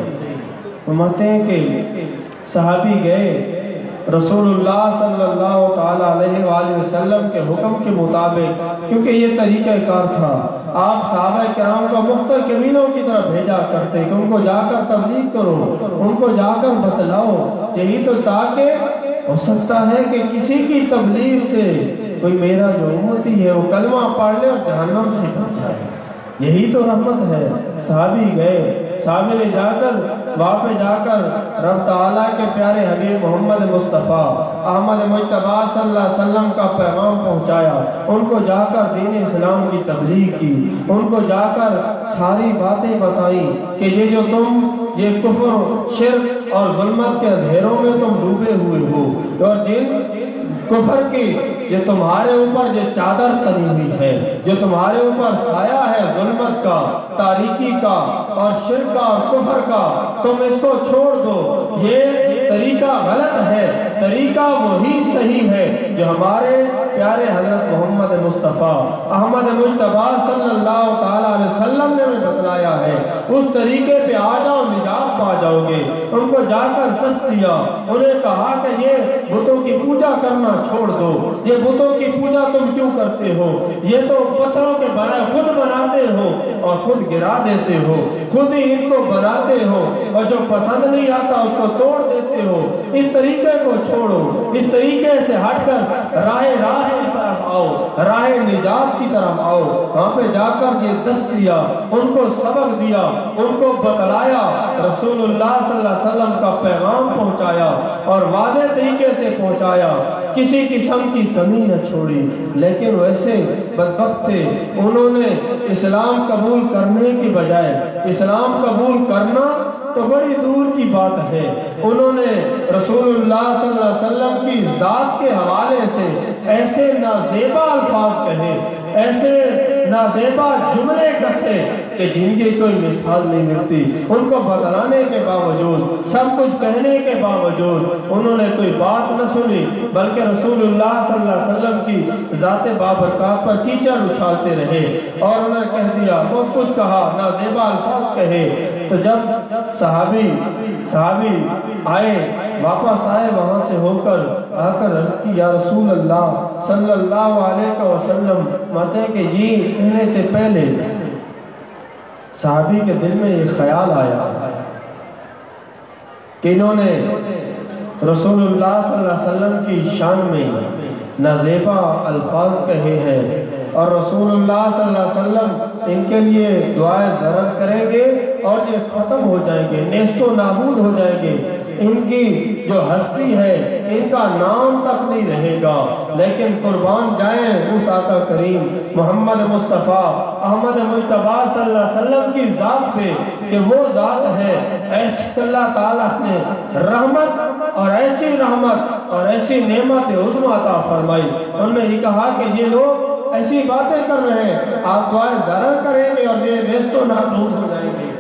فرماتے ہیں کہ صحابی گئے، رسول اللہ صلی اللہ تعالی علیہ وآلہ وسلم کے حکم کے مطابق، کیونکہ یہ طریقہ کار تھا، آپ صحابہ کرام کو مختلف قبیلوں کی طرف بھیجا کرتے کہ ان کو جا کر تبلیغ کرو، ان کو جا کر بتلاؤ، یہی تو تاکہ ہو سکتا ہے کہ کسی کی تبلیغ سے کوئی میرا جو امتی ہے وہ کلمہ پڑھ لے اور جہنم سے بچ جائے۔ یہی تو رحمت ہے۔ صحابی گئے، صحابی نے جا کر وہاں پہ جا کر رب تعالیٰ کے پیارے حبیب محمد مصطفیٰ احمد مجتبی صلی اللہ علیہ وسلم کا پیغام پہنچایا، ان کو جا کر دین اسلام کی تبلیغ کی، ان کو جا کر ساری باتیں بتائیں کہ یہ جو تم یہ کفر، شرک اور ظلمت کے اندھیروں میں تم ڈوبے ہوئے ہو، اور جن کفر کی یہ تمہارے اوپر جو چادر تنی ہوئی ہے، جو تمہارے اوپر سایہ ہے ظلمت کا، تاریکی کا اور شرک کا اور کفر کا، تم اس کو چھوڑ دو، یہ طریقہ غلط ہے، طریقہ وہی صحیح ہے جو ہمارے پیارے حضرت محمد مصطفیٰ احمد مجتبی صلی اللہ تعالی علیہ وسلم نے بتلایا ہے، اس طریقے پہ آ جاؤ، نجات پا جاؤ گے۔ ان کو جا کر دست دیا، انہیں کہا کہ یہ بتوں کی پوجا کرنا چھوڑ دو، یہ بتوں کی پوجا تم کیوں کرتے ہو؟ یہ تو پتھروں کے بنائے خود بناتے ہو اور خود گرا دیتے ہو، خود ہی ان کو بناتے ہو اور جو پسند نہیں آتا اس کو توڑ دیتے ہو۔ اس طریقے کو چھوڑو، اس طریقے سے ہٹ کر راہ کی طرف آؤ، راہ نجات کی طرف آؤ۔ وہاں پہ جا کر یہ دست دیا، ان کو سبق دیا، ان کو بتلایا، رسول اللہ صلی اللہ علیہ وسلم کا پیغام پہنچایا اور واضح طریقے سے پہنچایا، کسی قسم کی کمی نہ چھوڑی۔ لیکن ویسے بدبخت تھے، انہوں نے اسلام قبول کرنے کی بجائے اسلام قبول کرنا تو بڑی دور کی بات ہے، انہوں نے رسول اللہ صلی اللہ علیہ وسلم کی ذات کے حوالے سے ایسے نازیبا الفاظ کہے، ایسے نازیبا جملے کسے کہ جن کی کوئی مثال نہیں ملتی. ان کو بتلانے کے باوجود، سب کچھ کہنے کے باوجود انہوں نے کوئی بات نہ سنی، بلکہ رسول اللہ صلی اللہ علیہ وسلم کی ذات بابرکات پر کیچڑ اچھالتے رہے اور انہوں نے کہہ دیا، بہت کچھ کہا، نازیبا الفاظ کہے. تو جب صحابی آئے، واپس آئے وہاں سے ہو کر آ کر عرض کی، یا رسول اللہ صلی اللہ علیہ وسلم، ماتے کہ جی کہنے سے پہلے صحابی کے دل میں یہ خیال آیا کہ انہوں نے رسول اللہ صلی اللہ علیہ وسلم کی شان میں نازیبا الفاظ کہے ہیں، اور رسول اللہ صلی اللہ علیہ وسلم ان کے لیے دعائیں ضرر کریں گے اور یہ ختم ہو جائیں گے، نیست و نابود ہو جائیں گے. ان کی جو ہستی ہے ان کا نام تک نہیں رہے گا. لیکن قربان جائیں اس آقا کریم محمد مصطفیٰ احمد مجتبی صلی اللہ علیہ وسلم کی ذات پہ کہ وہ ذات ہے ایسی اللہ تعالیٰ نے رحمت اور ایسی نعمت عظمی عطا فرمائی. انہوں نے یہ کہا کہ یہ لوگ ایسی باتیں کر رہے ہیں، آپ دعائیں ضرر کریں گے اور یہ نیست و نابود ہو جائیں گے.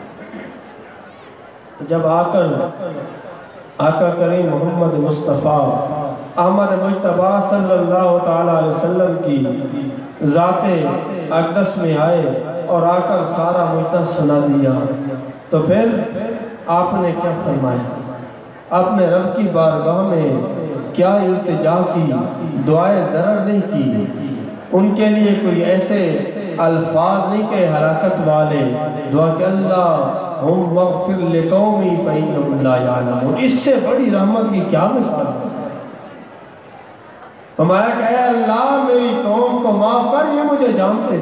جب آ کر آقا کریم محمد مصطفیٰ احمد مجتبی صلی اللہ تعالیٰ علیہ وسلم کی ذات اقدس میں آئے اور آ کر سارا مجتبی سنا دیا، تو پھر آپ نے کیا فرمایا؟ اپنے رب کی بارگاہ میں کیا التجا کی، دعائیں ضرر نہیں کی، ان کے لیے کوئی ایسے الفاظ نہیں کہ ہلاکت والے دعا کہ اللہم اغفر لقومی فإنہم لا یعلمون. اس سے بڑی رحمت کی کیا مثال ہے؟ ہمارا کہ اے اللہ میری قوم کو معاف کر، یہ مجھے جانتے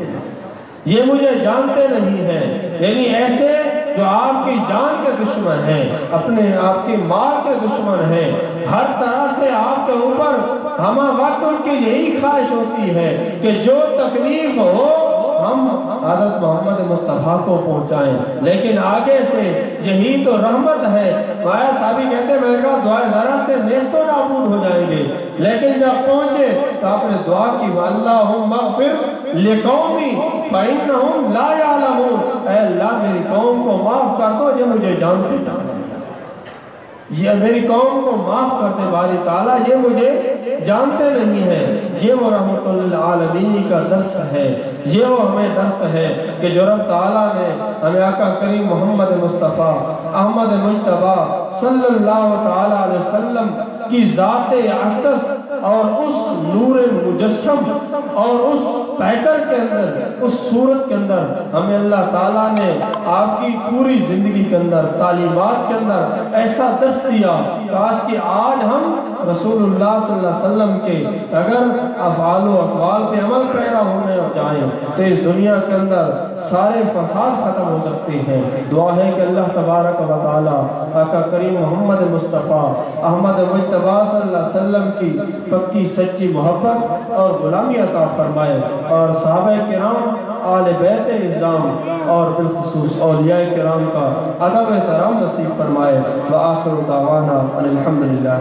نہیں ہیں. یعنی ایسے جو آپ کی جان کے دشمن ہیں، اپنے آپ کی مال کے دشمن ہیں، ہر طرح سے آپ کے اوپر ہمہ وقت ان کی یہی خواہش ہوتی ہے کہ جو تکلیف ہو ہم حضرت محمد مصطفیٰ کو پہنچائیں. لیکن آگے سے یہی تو رحمت ہے. مایا صحابی کہتے ہیں میں کہا دعائیں ضرر سے نیست و نابود ہو جائیں گے، لیکن جب پہنچے تو آپ نے دعا کی اللہم اغفر لقومی فإنہم لا یعلمون. اے اللہ میری قوم کو معاف کر دو، یہ مجھے جانتے ہیں. یہ میری قوم کو معاف کرتے باری تعالیٰ، یہ مجھے جانتے نہیں ہیں. یہ وہ رحمت للعالمین کا درس ہے، یہ وہ ہمیں درس ہے کہ جو رب تعالیٰ نے ہمیں آقا کریم محمد مصطفیٰ احمد مجتبی صلی اللہ تعالیٰ علیہ وسلم کی ذات اقدس اور اس نور مجسم اور اس پیکر کے اندر، اس صورت کے اندر ہمیں اللہ تعالیٰ نے آپ کی پوری زندگی کے اندر، تعلیمات کے اندر ایسا درس دیا. کاش کہ آج ہم رسول اللہ صلی اللہ علیہ وسلم کے اگر افعال و اقوال پہ عمل پیرا ہونے جائیں تو اس دنیا کے اندر سارے فساد ختم ہو سکتے ہیں. دعا ہے کہ اللہ تبارک و تعالی آقا کریم محمد مصطفیٰ احمد مجتبی صلی اللہ علیہ وسلم کی پکی سچی محبت اور غلامی عطا فرمائے، اور صحابہ کرام، آل بیت اعظام اور بالخصوص اولیاء کرام کا ادب احترام نصیب فرمائے. وآخر دعوانا ان الحمدللہ.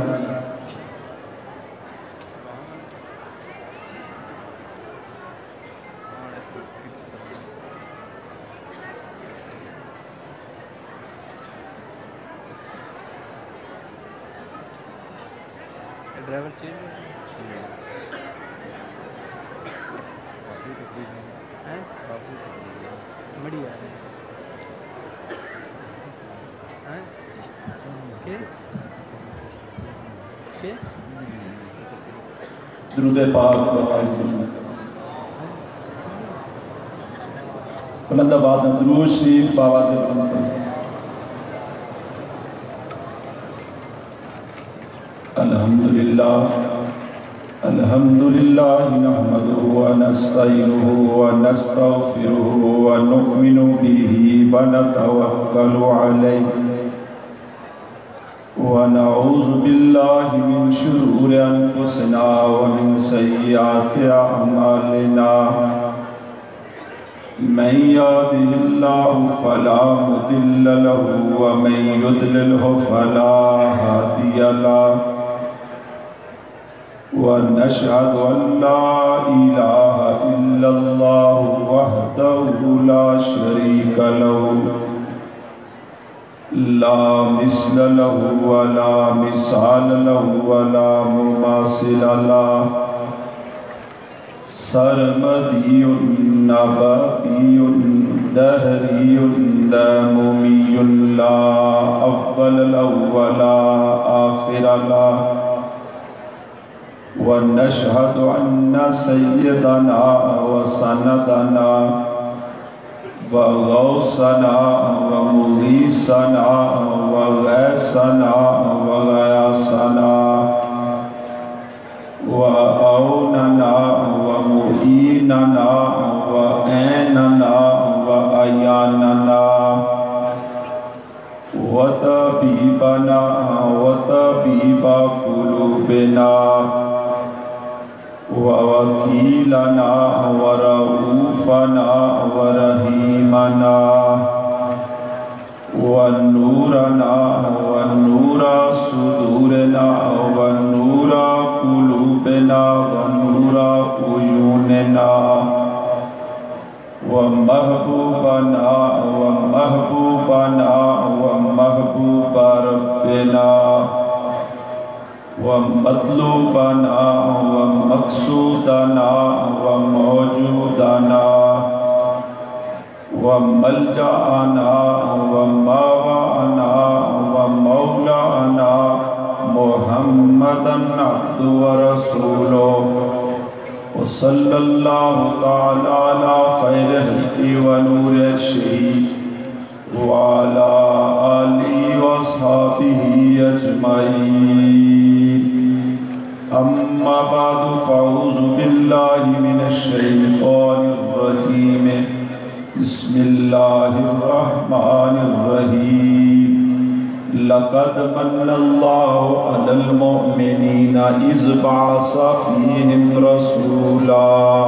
ڈرائیور چینج مڑی آ رہے درود پاک بلند آباد میں درود شریف باواز بلند. الحمدللہ نحمده ونستعینه ونستغفره ونؤمن به ونتوکل علیہ ونعوذ باللہ من شرور انفسنا ومن سیئات اعمالنا. من يهده الله فلا مضل له ومن يضلله فلا هادي له. ونشهد أن لا إله إلا إلا الله وحده لا شريك له لا مثل له ولا مثال له ولا مماثل له سرمدي نباتي دهري داممي لا أول له ولا آخر له ونشهد أن سيدنا وسندنا وغوثنا ومغيثنا وغاثنا وغياثنا وأعوننا ومعيننا وأعيننا وأعياننا وطبيبنا وطبيب قلوبنا ووكيلنا ورؤوفنا ورحيمنا ونورنا ونور صدورنا ونور قلوبنا ونور عيوننا ومحبوبنا ومحبوبنا ومحبوب ربنا ومطلوبنا ومقصودنا وموجودنا وملجأنا وماوانا ومولانا محمدا عبده ورسوله وصلى الله تعالى على خير خلقه ونور الشهيد وعلى آله وأصحابه أجمعين أما بعد فأعوذ بالله من الشيطان الرجيم بسم الله الرحمن الرحيم لقد من الله على المؤمنين إذ بعث فيهم رسولا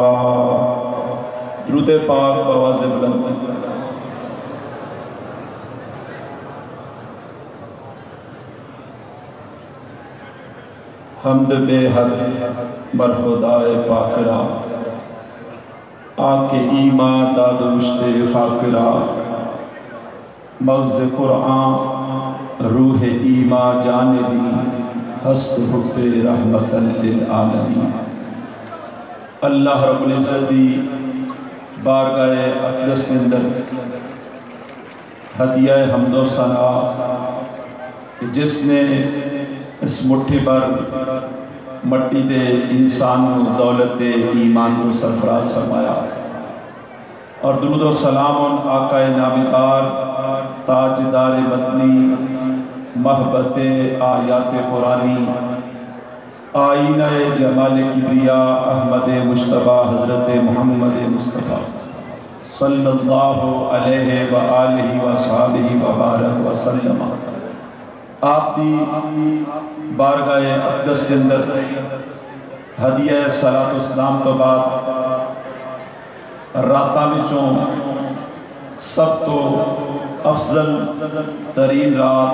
درود پاک بآواز بلند حمد بے حد بر خدائے پاکرا آکے ایمان داد رشت خاکرا مغز قرآن روح ایمان جانے دی ہست حب رحمت للعالمین اللہ رب العزت دی بارگاہ اقدس کے اندر ہدیہ حمد و ثنا جس نے اس مٹھی پر مٹی دے انسان دولت ایمان کو سرفراز فرمایا اور درود و سلام آقا نامدار تاجدار مدنی محبت آیات قرآنی آئینہ جمال کبریا احمد مصطفیٰ حضرت محمد مصطفیٰ صلی اللہ علیہ وآلہ وصحابہ وبارک وسلم آپ دی بارگاہ اقدس کے اندر ہدیہ صلاۃ و سلام تو بعد راتاں وچوں سب تو افضل ترین رات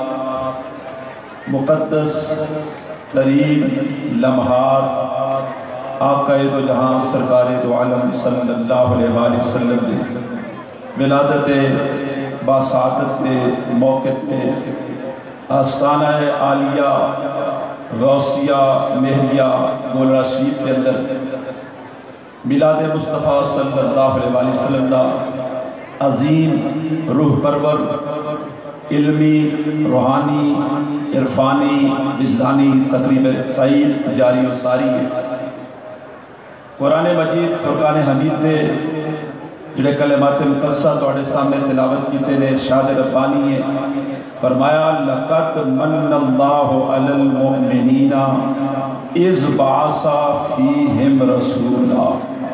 مقدس ترین لمحات آقا دو جہاں سرکار دو عالم صلی اللہ علیہ وآلہ وسلم دے ولادت باسعادت کے موقع پہ آستانہ عالیہ غوثیہ مہریہ گولڑا شریف کے اندر میلاد مصطفیٰ صلی اللہ علیہ وسلم دا عظیم روح پرور علمی روحانی عرفانی وجدانی تقریب سعید جاری و ساری ہے قرآن مجید فرقان حمید دے جڑے کلمات مقدسہ توڑے سامنے تلاوت کیتے نے ارشاد ربانی ہے فرمایا لقد من اللہ علی المؤمنین اذ بعث فیہم رسولا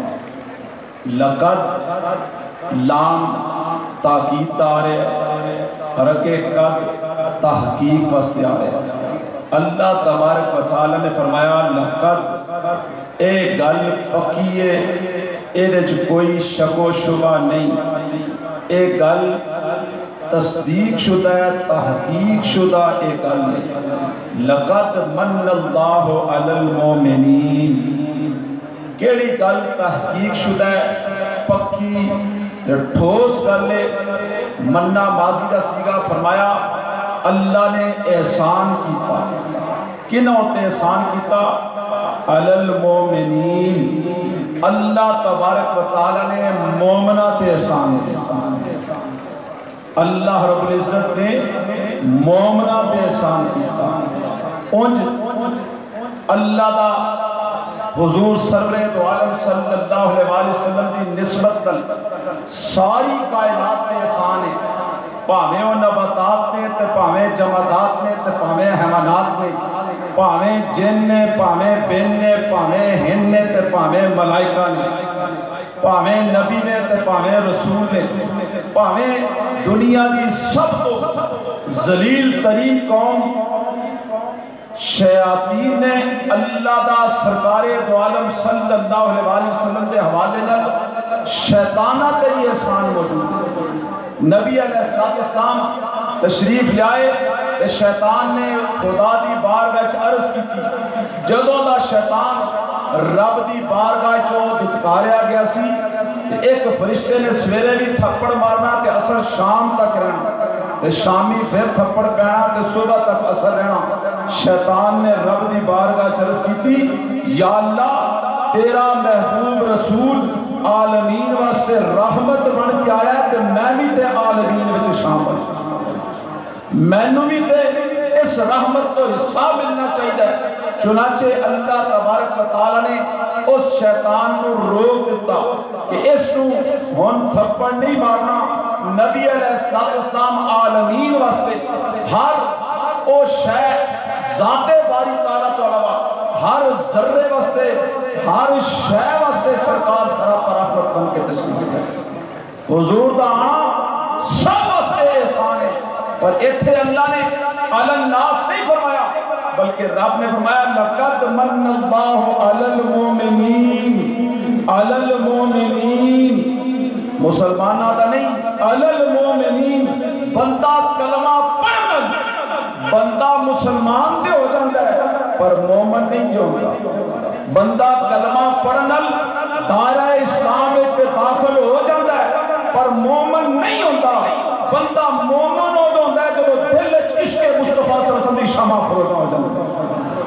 لقد لام تاکید دارے حرکے قد تحقیق واسطے آ رہے اللہ تبارک و تعالی نے فرمایا لقد اے گل پکیے اے دے کوئی شک و شبہ نہیں اے گل تصدیق شدہ ہے تحقیق شدہ اے گل نہیں لقد من اللہ علی المومنین کیڑی گل تحقیق شدہ ہے پکی تے ٹھوس گل ہے مننا ماضی دا سیگا فرمایا اللہ نے احسان کیتا کنوں تے احسان کیتا علی المومنین اللہ تبارک و تعالی نے مومنہ تے احسان کیتا اللہ رب العزت نے مومنہ تے احسان کیتا انج اللہ دا حضور سرور دو عالم صلی اللہ علیہ وسلم دی نسبت دل ساری کائنات میں احسان ہے پاویں وہ نباتات نے تے پاویں جمادات نے تے پاویں حیوانات نے پاویں جن نے پاویں بن نے پاویں ہن نے تے پاویں ملائکہ نے پاویں نبی نے تے پاویں رسول نے پاویں دنیا دی سب تو ذلیل ترین قوم شیاطین نے اللہ دا سرکار دو عالم صلی اللہ علیہ وسلم دے حوالے نال شیطانہ تے یہ احسان موجود ہے نبی علیہ السلام تشریف لائے تے شیطان نے خدا دی بارگاہ عرض کی تھی جدوں دا شیطان رب دی بارگاہ چوں دھتکاریا گیا سی ایک فرشتے نے سویرے بھی تھپڑ مارنا تے اثر شام تک رہنا تے شامی پھر تھپڑ پینا تے صبح تک اثر رہنا شیطان نے رب دی بارگاہ عرض کی تھی یا اللہ تیرا محبوب رسول عالمین واسطے رحمت بن کے آیا تے میں بھی تے عالمین وچ شامل مینوں بھی تے اس رحمت کو حصہ ملنا چاہیے چنانچہ اللہ تبارک و تعالی نے اس شیطان کو روک دیتا کہ اس کو ہن تھپڑ نہیں مارنا نبی علیہ السلام عالمین واسطے ہر او شے ذات باری تعالی تو علاوہ ہر ذرے واسطے ہر شے واسطے سرکار سراپا رحمت بن کے تشریف لائے حضور دا آنا سب واسطے احسان ہے پر ایتھے اللہ نے علی الناس نہیں فرمایا بلکہ رب نے فرمایا لقد من اللہ علی المومنین علی المومنین مسلمانہ دا نہیں علی المومنین بندہ کلمہ پڑھن بندہ مسلمان دے ہو جاندہ ہے پر مومن نہیں جو ہوتا بندہ کلمہ پڑھن دائرہ اسلام پہ داخل ہو جاندہ ہے پر مومن نہیں ہوتا بندہ مومن ہو جاندہ ہے جو دل عشق مصطفیٰ صلی اللہ علیہ وسلم کی شمع فروزہ ہو جاندہ ہے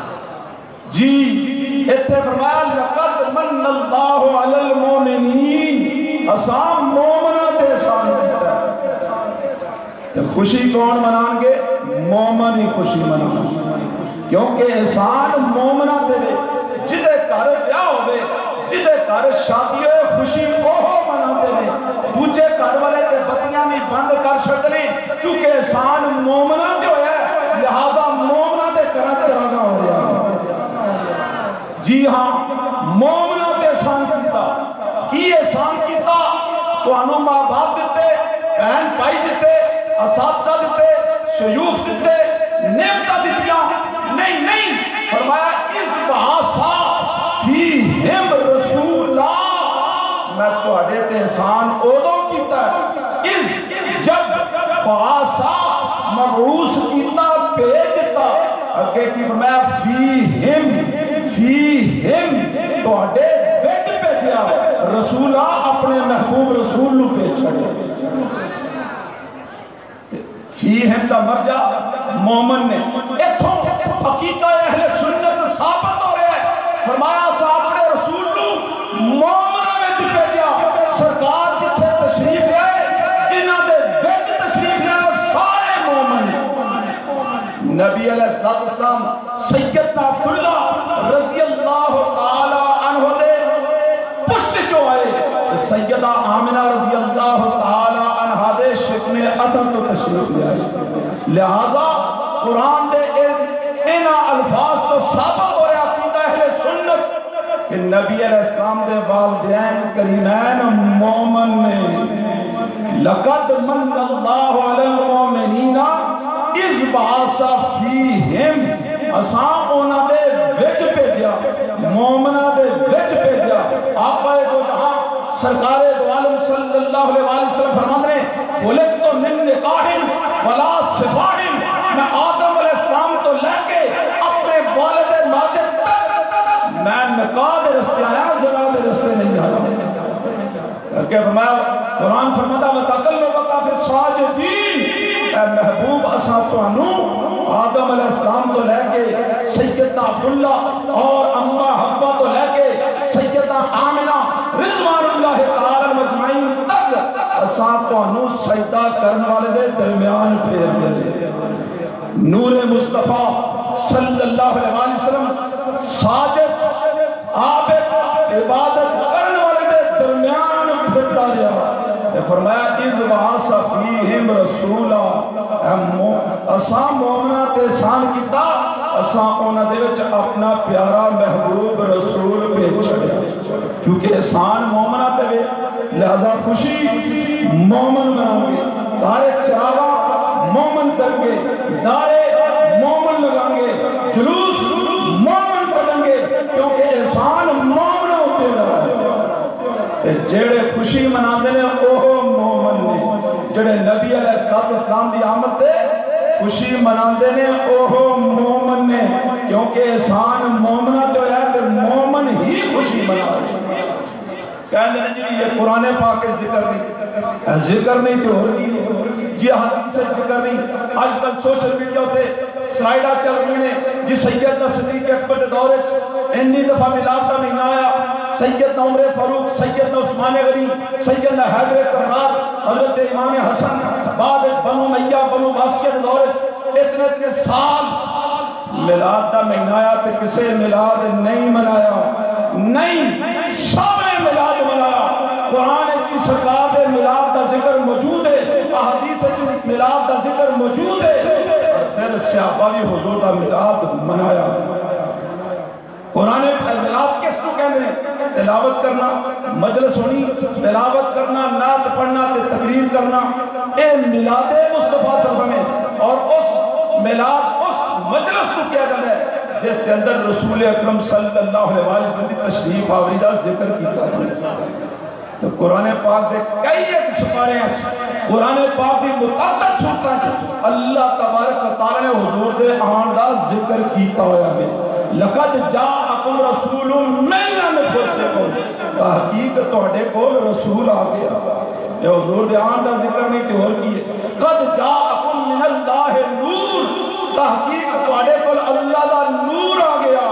جی اتھے فرمایا لقد من اللہ علی المومنین اسام مومنہ تے احسان کرتا ہے خوشی کون منان گے مومن ہی خوشی منان کیونکہ احسان مومنہ تے جدے کار بیاہ ہوئے جدے کار شادی ہوئے خوشی اوہو مناتے ہیں دوجے کار والے تے بتیاں بھی بند کر شکلیں چونکہ احسان مومنہ جو ہے لہذا مومنہ تے کرن چرانا ہو رہا جی ہاں مومنہ تے احسان کیتا کی احسان کیتا تو انو ماں باپ دیتے بہن پائی دیتے اساتذہ دیتے شیوخ دیتے نعمتہ دیتیاں نہیں فرمایا اس بحثا فیہم رسولہ میں تو اڈیتے احسان اوڈوں کیتا ہے اس جب بحثا مبعوث کیتا پیج دیتا اگے کی فرمایا فیہم تو اڈے بیچ پیچیا رسولہ اپنے محبوب رسول نو پیچ چھڑے فیہم دا مرجع مومن نے اتھوں حقیقہ اہل سنت ثابت ہو رہا ہے فرمایا صاحب نے رسول نو مومنہ میں بھیجا سرکار جتھے تشریف لائے جنہ دے وچ تشریف لائے سارے مومن نبی علیہ السلام سیدنا عبداللہ رضی اللہ تعالی عنہ دے پشت جو آئے سیدہ آمنہ رضی اللہ تعالی عنہ دے شکم عدم تو تشریف لائے لہذا قرآن دے اینا الفاظ تو ثابت ہو رہا عقیدہ اہل سنت کہ نبی علیہ السلام دے والدین کریمین مومن نے لقد من اللہ علی المومنین اذ بعث فیہم اساں اونا دے وچ بھیجا مومنہ دے وچ بھیجا آقا دو جہاں سرکار دو عالم صلی اللہ علیہ وسلم فرماتے ہیں ولدت من نکاح ولا صفاح میں آدم علیہ السلام تو لے کے اپنے والد ماجد تک میں نکاح دے رستے کے آیا ذرا دے رستے نہیں آیا کہ فرمایا قرآن فرماتا وَتَقَلُّبَكَ فِي السَّاجِدِينَ اے محبوب اساں تانوں آدم علیہ السلام تو لے کے سیدنا عبداللہ اور اما حوا تو لے کے سیدنا آمنہ رضوان اللہ تعالی مجمعین تک اساں تانوں سجدہ کرنے والے دے درمیان پھیر دے نور مصطفیٰ صلی اللہ علیہ وسلم ساجد عابد عبادت کرنے والے دے درمیان پھرتا رہا فرمایا اذ بعث فیہم رسولا اساں مومنہ تے احسان کیتا اساں انہاں دے وچ اپنا پیارا محبوب رسول بھیجیا کیونکہ احسان مومنہ تے وے لہذا خوشی مومن بناؤں گے دارے چراغا مومن کر کے دارے مومن لگائیں گے جلوس مومن کریں گے کیونکہ احسان مومن ہوتے رہا ہے جڑے خوشی مناندے نے اوہ مومن نے جڑے نبی علیہ السلام دی آمد تے خوشی مناندے نے اوہ مومن نے کیونکہ احسان مومنہ جو ہے تو مومن ہی خوشی منا رہے کہنے ہیں جی یہ قرآن پاک ذکر نہیں تو ہو رہی جی حدیث سے ذکر نہیں آج کل سوشل میڈیا ہوتے سلائیڈہ چل رہی ہیں جی سیدنا صدیق اکبر دورے انی دفعہ میلاد کا مہینہ آیا سیدنا عمر فاروق سیدنا عثمان غنی سیدنا حیدر کرار حضرت امام حسن بعد بنو میہ بنو باسیہ دورے اتنے سال میلاد کا مہینہ آیا تو کسے میلاد نہیں منایا نہیں سب نے میلاد منایا قرآن کی سرکار دے میلاد کا ذکر موجود ہے احادیث کی میلاد کا ذکر موجود ہے پھر صحابہ بھی حضور کا میلاد منایا قرآن میلاد کس کو کہتے ہیں تلاوت کرنا مجلس ہونی تلاوت کرنا نعت پڑھنا تقریر کرنا اے میلاد مصطفیٰ صلی اللہ علیہ وسلم اور اس میلاد اس مجلس کو کیا جاتا ہے جس کے اندر رسول اکرم صلی اللہ علیہ وسلم کی تشریف آوریدہ ذکر کیتا ہے تو قرآن پاک دے کئی ایک سپارے ہیں قرآن پاک بھی متعدد سورتاں ہیں اللہ تبارک و تعالی نے حضور دے آن دا ذکر کیتا ہوا ہے لقد جاءکم رسول من انفسکم تحقیق تہاڈے کول رسول آ گیا یہ حضور دے آن دا ذکر نہیں تے اور کی ہے قد جاءکم من اللہ نور تحقیق تہاڈے کول اللہ دا نور آ گیا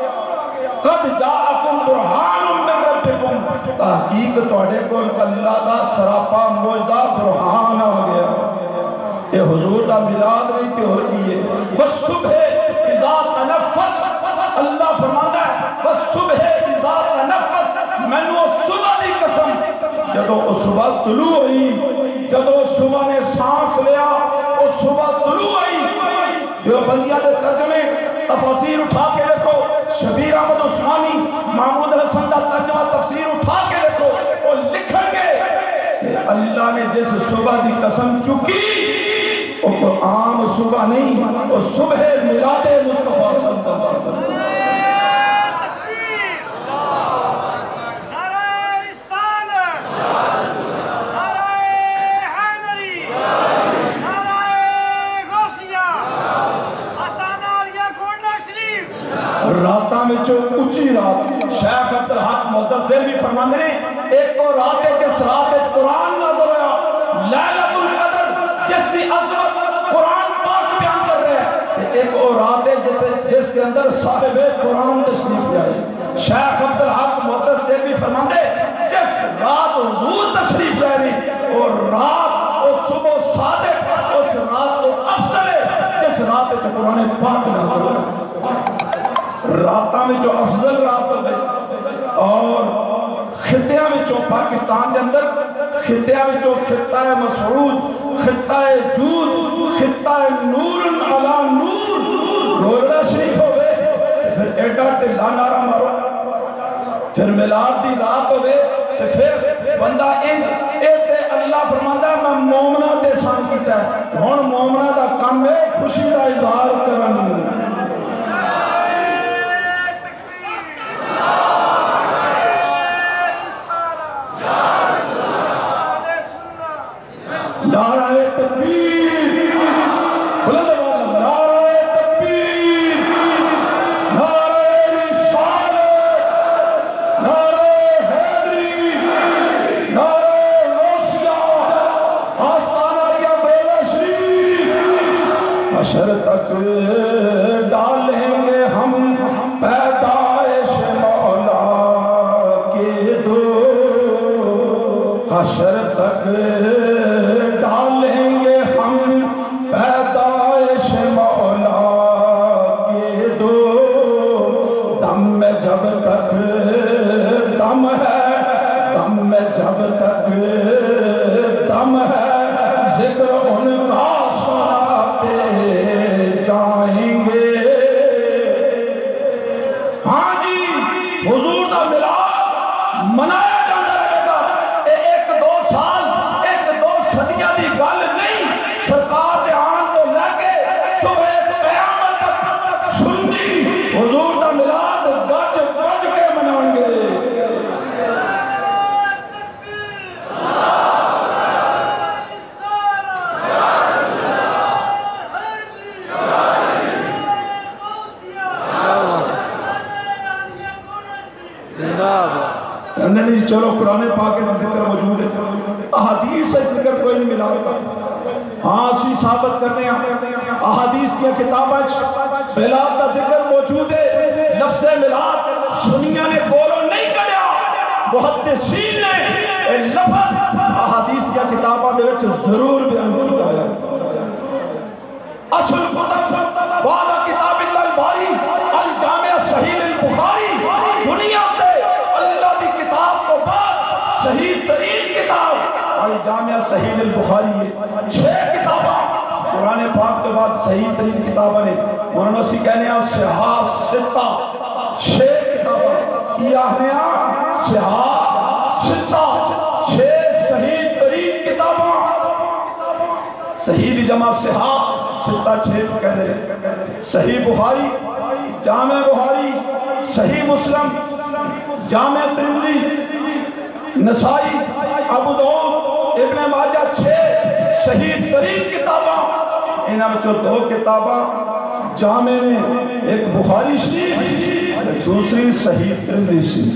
قد جاءکم برہان من ربکم تحقیق تہاڈے کول اللہ دا سراپا معجزہ برہان آ گیا یہ حضور دا میلاد نہیں تے اور کی ہے والصبح اذا تنفس اللہ فرماتا ہے والصبح اذا تنفس میں نے صبح دی قسم جدو صبح طلوع ہوئی جدو صبح نے سانس لیا وہ صبح طلوع ہوئی جو بندیاں دے ترجمے تفاسیر اٹھا کے دیکھو شبیر احمد عثمانی محمود الحسن دا ترجمہ تفسیر اٹھا کے دیکھو وہ لکھن گے کہ اللہ نے جس صبح دی قسم چکی وہ عام صبح نہیں وہ صبح میلاد مصطفیٰ صلی اللہ علیہ وسلم راتاں میں جو اچھی رات شیخ عبدالحق محدث دل بھی فرماندے نے ایک کو رات ہے جس رات ہے قرآن نازل ہوا لیلۃ القدر جس کی عظمت قرآن پاک بیان کر رہے ہیں ایک وہ رات ہے جس کے اندر صاحب قرآن تشریف لے آئے شیخ عبدالحق محدث دل بھی فرماندے جس رات حضور تشریف لے رہی اور رات اور صبح صادق اس رات کو افضل ہے جس رات ہے قرآن پاک نازل ہوا راتاں میں جو افضل رات ہوئے اور خطیاں میں جو پاکستان کے اندر خطیاں میں جو خطہ مسعود خطہ جود خطہ نور علا نور روزہ شریف ہوئے پھر ایڈا ٹھلا نعرہ مارو پھر میلاد دی رات ہوئے پھر بندہ ایتے اللہ فرماتا ہے میں مومنہ دے سان کیتا ہے ہون مومنہ دا کام ہے خوشی دا اظہار کرن نعرہ تکبیر بلند آواز نعرہ تکبیر نعرہ رسالت حشر تک ڈالیں گے ہم پیدائش مولا کے دو حشر تک ڈالیں گے ہم پیدائش مولا کے دو دم میں جب تک دم ہے دم میں جب تک دم ہے ذکر ان کا سناتے جائیں گے ہاں جی حضور دا میلاد منایا جاتا رہے گا ایک دو سال ایک دو صدیاں دی گل نہیں سرکار دے آن تو لے کے صبح قیامت تک سنی حضور دا میلاد گج گج کے منائیں گے نہیں چلو قرآن پاک کا ذکر موجود ہے احادیث سے ذکر کوئی نہیں ملا ہاں اسی ثابت کرنے ہیں احادیث کی کتابیں میلاد کا ذکر موجود ہے لفظ میلاد سنیاں نے بولو نہیں کریا محدثین نے اے لفظ احادیث کی کتابیں دے وچ ضرور بیان کیتا ہے اصل کتب بعد کتاب اللہ الباری الجامع صحیح البخاری دنیا تے اللہ دی کتاب کو بعد صحیح ترین کتاب الجامع صحیح البخاری ہے 6 کتاباں قرآن پاک کے بعد صحیح ترین کتاباں نے مولانا سی کہنے ہیں صحاح 6 کتاباں کیا ہے صحاح 6 صحیح ترین کتاباں صحیح دی جمع صحاح 6 کہہ دے صحیح بخاری جامع بخاری صحیح مسلم جامع ترمذی نسائی ابو داؤد ابن ماجہ 6 صحیح ترین کتاباں انہاں وچوں 2 کتاباں جامع میں ایک بخاری شریف دوسری صحیح ترمذی شریف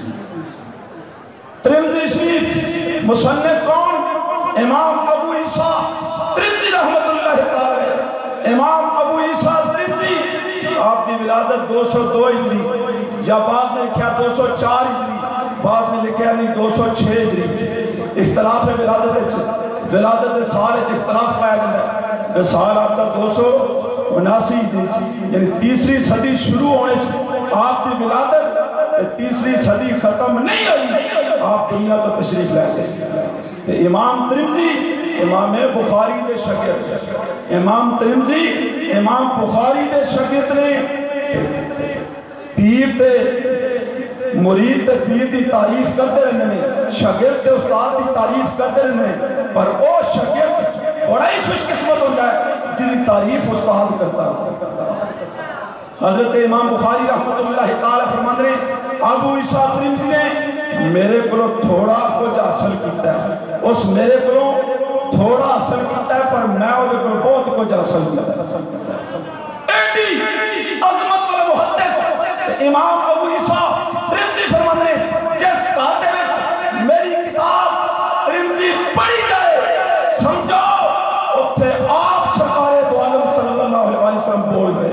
ترمذی شریف مصنف کون امام ابو عیسیٰ ترمذی رحمت اللہ تعالی امام ابو عیسیٰ ترمذی آپ کی ولادت 202 ہجری یا بعد میں لکھا 204 ہجری بعد میں لکھا نہیں 206 ہجری اختلاف ہے ولادت سال اختلاف پایا گیا ہے سال آپ کا 279 یعنی تیسری صدی شروع ہونے آپ کی ولادت تیسری صدی ختم نہیں ہوئی آپ دنیا تو تشریف لے گئے امام ترمذی امام بخاری دے شاگرد امام ترمذی امام بخاری دے شاگرد نے پیر تے مرید تے پیر دی تعریف کرتے رہنے نے شاگرد تے استاد دی تعریف کرتے رہنے پر او شاگرد بڑا ہی خوش قسمت ہوتا ہے جس دی تعریف استاد کرتا ہے حضرت امام بخاری رحمت اللہ تعالی فرماندے ہیں ابو عیسیٰ ترمذی نے میرے کو تھوڑا کچھ حاصل کیتا ہے اس میرے کو تھوڑا حاصل کیتا ہے پر میں وہ بہت کچھ حاصل کیتا ہے ایڈی عظمت والا محدث امام ابو عیسیٰ ترمذی فرماندے ہیں جس کاتے میں میری کتاب ترمذی پڑھی جائے سمجھو اتھے آپ سرکار دو عالم صلی اللہ علیہ وسلم بول دے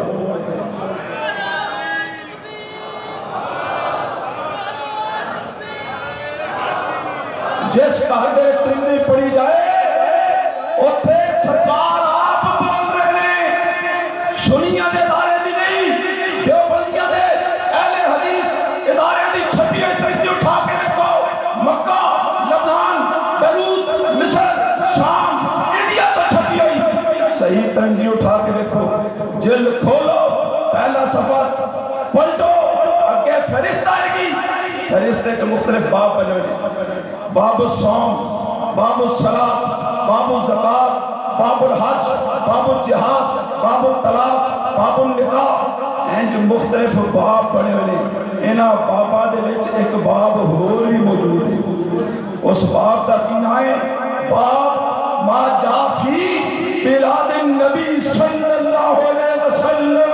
جس کہتے ترمذی پڑھی جائے اتھے سرکار آپ بول رہے ہیں سنیاں دے ادارے دی نہیں دیوبندیاں دے اہل حدیث ادارے دی چھپی ہوئی ترمذی اٹھا کے دیکھو مکہ لبنان بیروت مصر شام انڈیا تو چھپی ہوئی صحیح ترمذی اٹھا کے دیکھو جلد کھولو پہلا صفحہ پلٹو اگے فہرست آئے گی فہرستے کے مختلف باب بنے باب الصوم باب الصلاۃ باب الزکات باب الحج باب الجہاد باب الطلاق باب النکاح انج مختلف باب پڑھے ہوئے انہاں بابا دے وچ ایک باب اور بھی موجود ہے اس باب کا کی نام ہے باب ما جاء فی بلاد النبی صلی اللہ علیہ وسلم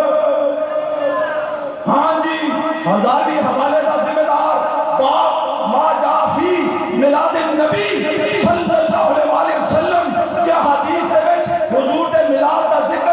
ہاں جی ہزاری حوالے کا ذمہ دار باب ما جاء فی میلاد النبی صلی اللہ علیہ وسلم کیا حدیث دے وچ حضور دے میلاد دا ذکر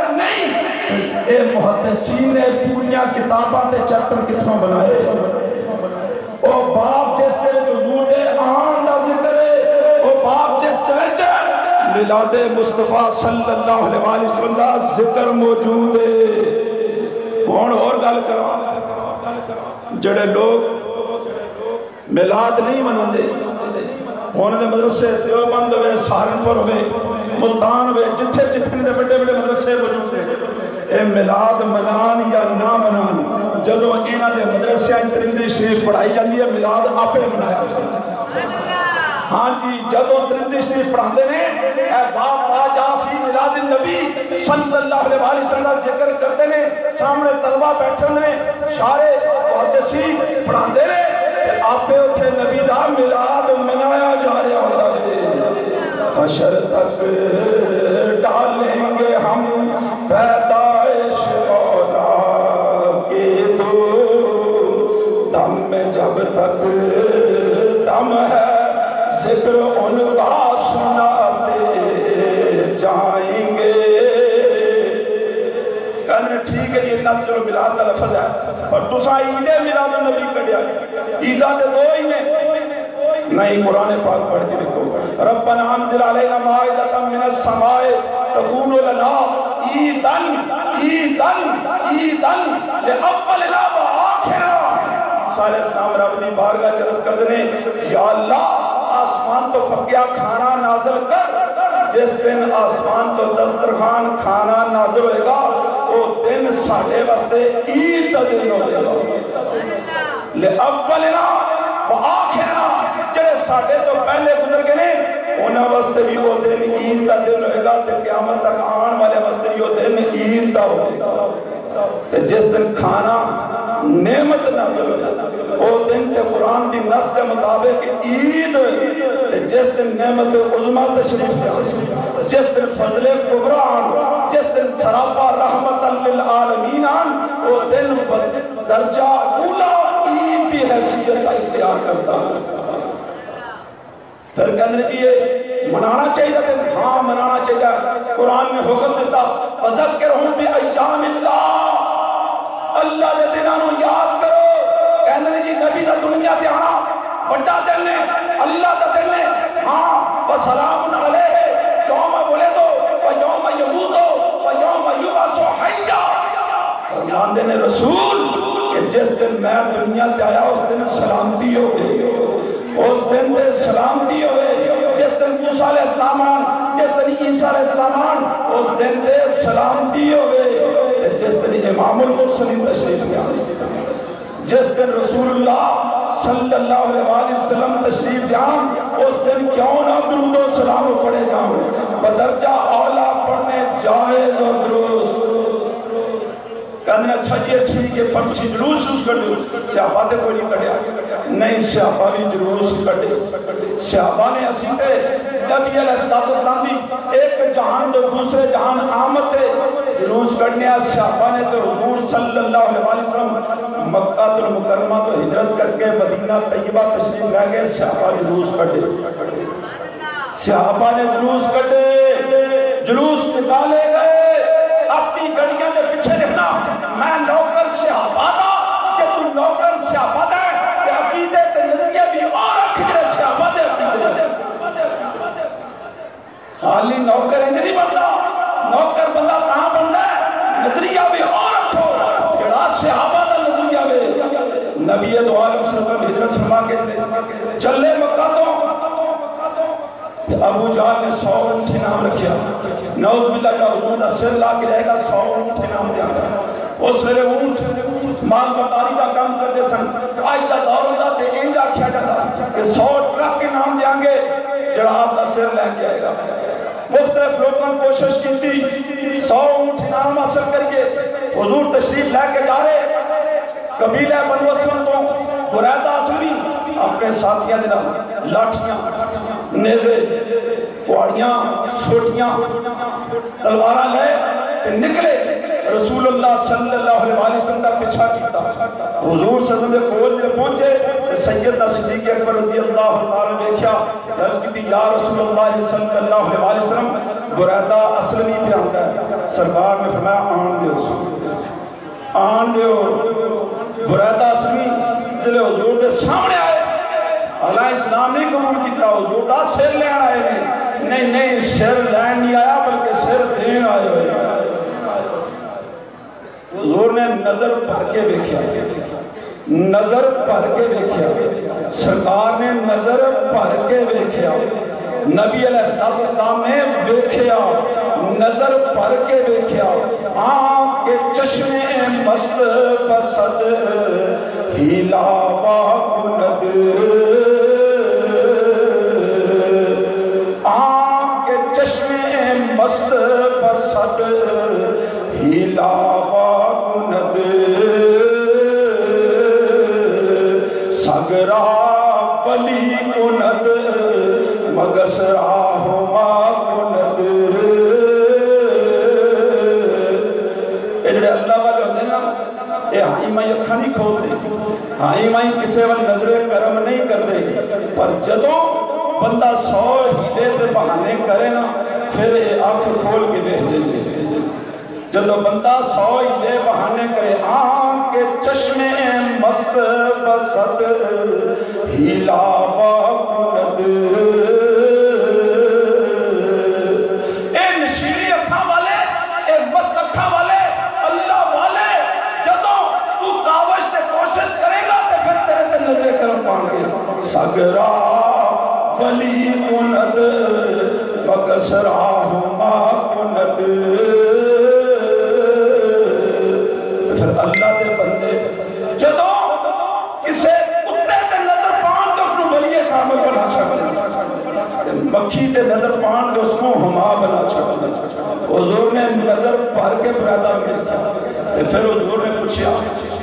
کتاباں تے چیپٹر کتھوں بنائے او باپ جس دے حضور دے آن دا ذکر ہے او باپ جس دے وچ میلاد مصطفیٰ صلی اللہ علیہ وسلم دا ذکر موجود ہے ہن اور گل کراں جڑے لوگ میلاد نہیں مناندے ہن دے مدرسے دیوبند ہوئے سہارنپور ہوئے ملتان ہوئے جتھے جتھے دے بڑے بڑے مدرسے موجود ہیں اے میلاد منان یا نہ منان جدوں انہاں دے مدرسے ترمذی شریف پڑھائی جاندی ہے میلاد آپے منایا جاندا ہاں جی جدوں ترمذی شریف پڑھاندے نے اے باپ آ جا فی میلاد النبی صلی اللہ علیہ وسلم دا ذکر کرتے نے سامنے طلبہ بیٹھے نے شارے محدثین پڑھاندے نے آپے اتھے نبی دا میلاد منایا جا رہا ہوتا ہے حشر تک ڈالیں گے ہم پیدائش اولا کے دو دم میں جب تک دم ہے ذکر ان کا سناتے جائیں گے کہنے ٹھیک ہے یہ نہ چلو میلاد کا لفظ ہے پر تسا عید میلاد النبی کڑیا عیدہ دے دو ہی نے نہیں قرآن پاک پڑھ کے لکھو ربنا انزل علینا مائدۃ من السماء تکون لنا عیدن عیدن عیدن لأولنا وآخرنا عیسیٰ علیہ السلام رب دی بارگاہ چرس کر دینے یا اللہ آسمان تو پکیا کھانا نازل کر جس دن آسمان تو دسترخوان کھانا نازل ہوئے گا وہ دن ساڑھے واسطے عید کا دن ہوئے گا لأولنا وآخرنا جڑے ساڑھے تو پہلے گزر گئے انہاں واسطے بھی وہ دن عید کا دن ہوئے گا تے قیامت تک آن والے واسطے بھی وہ دن عید کا ہوئے گا تے جس دن کھانا نعمت نازل ہوئے گا وہ دن تے قرآن دی نص کے مطابق عید تے جس دن نعمت عظمہ تشریف جائے جس دن فضل قبران جس دن سراپا رحمت للعالمین وہ دن درجہ اولا عید کی حیثیت کا اختیار کرتا ہے پھر کہنے چاہیے منانا چاہیے دن ہاں منانا چاہیے قرآن نے حکم دیتا وَذَكِّرْهُمْ بِأَيَّامِ اللَّهِ اللہ دے دنانوں یاد کرو کہنے جی نبی دا دنیا دے آنا وڈا دن نے اللہ دا دن نے ہاں وَسَلَامٌ عَلَيْهِ يَوْمَ وُلِدَ وَيَوْمَ يَمُوتُ وَيَوْمَ يُبْعَثُ حَيًّا فرمان دینے رسول کہ جس دن میں دنیا پہ آیا اس دن سلامتی ہو گئی اس دن دے سلامتی ہوئے جس دن موسیٰ علیہ السلام جس دن عیسیٰ علیہ السلام اس دن دے سلامتی ہوئے جس دن امام المرسلین تشریف لیا جس دن رسول اللہ صلی اللہ علیہ وسلم تشریف لیا اس دن کیوں نہ درود و سلام پڑھے جاؤں بدرجہ اعلیٰ پڑھنے جائز اور درست کہنے اچھا یہ ٹھیک ہے پر تھی جلوس اس کر دو صحابہ دے کوئی نہیں کڑیا نہیں صحابہ بھی جلوس کڑے صحابہ نے اسیتے نبی علیہ السلام دی ایک جہان تو دوسرے جہان آمد دے جلوس کرنے صحابہ نے تو حضور صلی اللہ علیہ وسلم مکہ المکرمہ تو ہجرت کر کے مدینہ طیبہ تشریف لے گئے صحابہ جلوس کڑے صحابہ نے جلوس کڑے جلوس نکالے گئے اپنی گڑیاں دے پیچھے رہنا میں نوکر صحابہ دا کہ تو نوکر صحابہ دا کہ عقیدے تے نظریہ بھی اور اکھڑے صحابہ دے عقیدے خالی نوکر انجھ نہیں بندہ نوکر بندہ کہاں بندہ ہے نظریہ بھی اور اکھو جڑا صحابہ دا نظریہ بھی نبی دو عالم صلی اللہ علیہ وسلم ہجرت فرما کے چلے مکہ تو ابو جہل نے 100 اونٹ انعام رکھیا نعوذ باللہ کا حضور دا سر لا کے رہے گا 100 اونٹ انعام دیا وہ سرے اونٹ مال برداری کا کام کرتے سن آج دا دور ہوتا تے انجا کیا جاتا کہ 100 ٹرک انعام دیاں گے جڑا آپ دا سر لے کے آئے گا مختلف لوگوں کوشش کی تھی 100 اونٹ انعام حاصل کریے حضور تشریف لے کے جا رہے قبیلہ بنو اسلم تو بریدہ اسلمی اپنے ساتھیاں دینا لاٹھیاں نیزے پوڑیاں سوٹیاں تلوارہ لے نکلے رسول اللہ صلی اللہ علیہ وسلم کا پیچھا کیتا حضور صلی اللہ علیہ وسلم کو جب پہنچے سیدنا صدیق اکبر رضی اللہ تعالی دیکھا عرض کی تھی یا رسول اللہ صلی اللہ علیہ وسلم بریدہ اسلمی پہ آتا ہے سرکار نے فرمایا آن دے آن دیو برادہ سمی جلے حضور دے سامنے آئے اللہ اسلام نہیں قبول کیتا حضور دا سر لین آئے نہیں سر لین نہیں آیا بلکہ سر دین آئے ہوئے حضور نے نظر بھر کے دیکھا نظر بھر کے دیکھا سرکار نے نظر بھر کے دیکھا نبی علیہ السلام نے دیکھا نظر بھر کے دیکھا آنکھ کے چشمے مست بسد ہلاوا کند آنکھ کے چشمے مست بسد ہلاوا کند سگرا ولی کند مگسرا ہما کند اے جڑے اللہ والے ہوتے ہیں نا اے ہائی مائی اکھا نہیں کھول دے ہائی مائی کسے والی نظر کرم نہیں کر دے پر جدوں بندہ 100 ہیلے دے بہانے کرے نا پھر اے آنکھ کھول کے دیکھ دے جدو بندہ 100 ہیلے بہانے کرے آنکھ کے چشمے مست بسد ہلاوا کند اے نشیلی اکھا والے اے مست اکھا والے اللہ والے جدو تو کاوش تے کوشش کرے گا تے پھر تیرے تے نظر کرم پانگے سگرا ولی کند وگسرا ہما کند پھر اللہ دے بندے جدو کسے کتے تے نظر پان تو اس کو ولی کامل بنا چھکتے مکھی تے نظر پان تو اس کو ہما بنا چھکتے حضور نے نظر پار کے برادہ میں پھر حضور نے پوچھا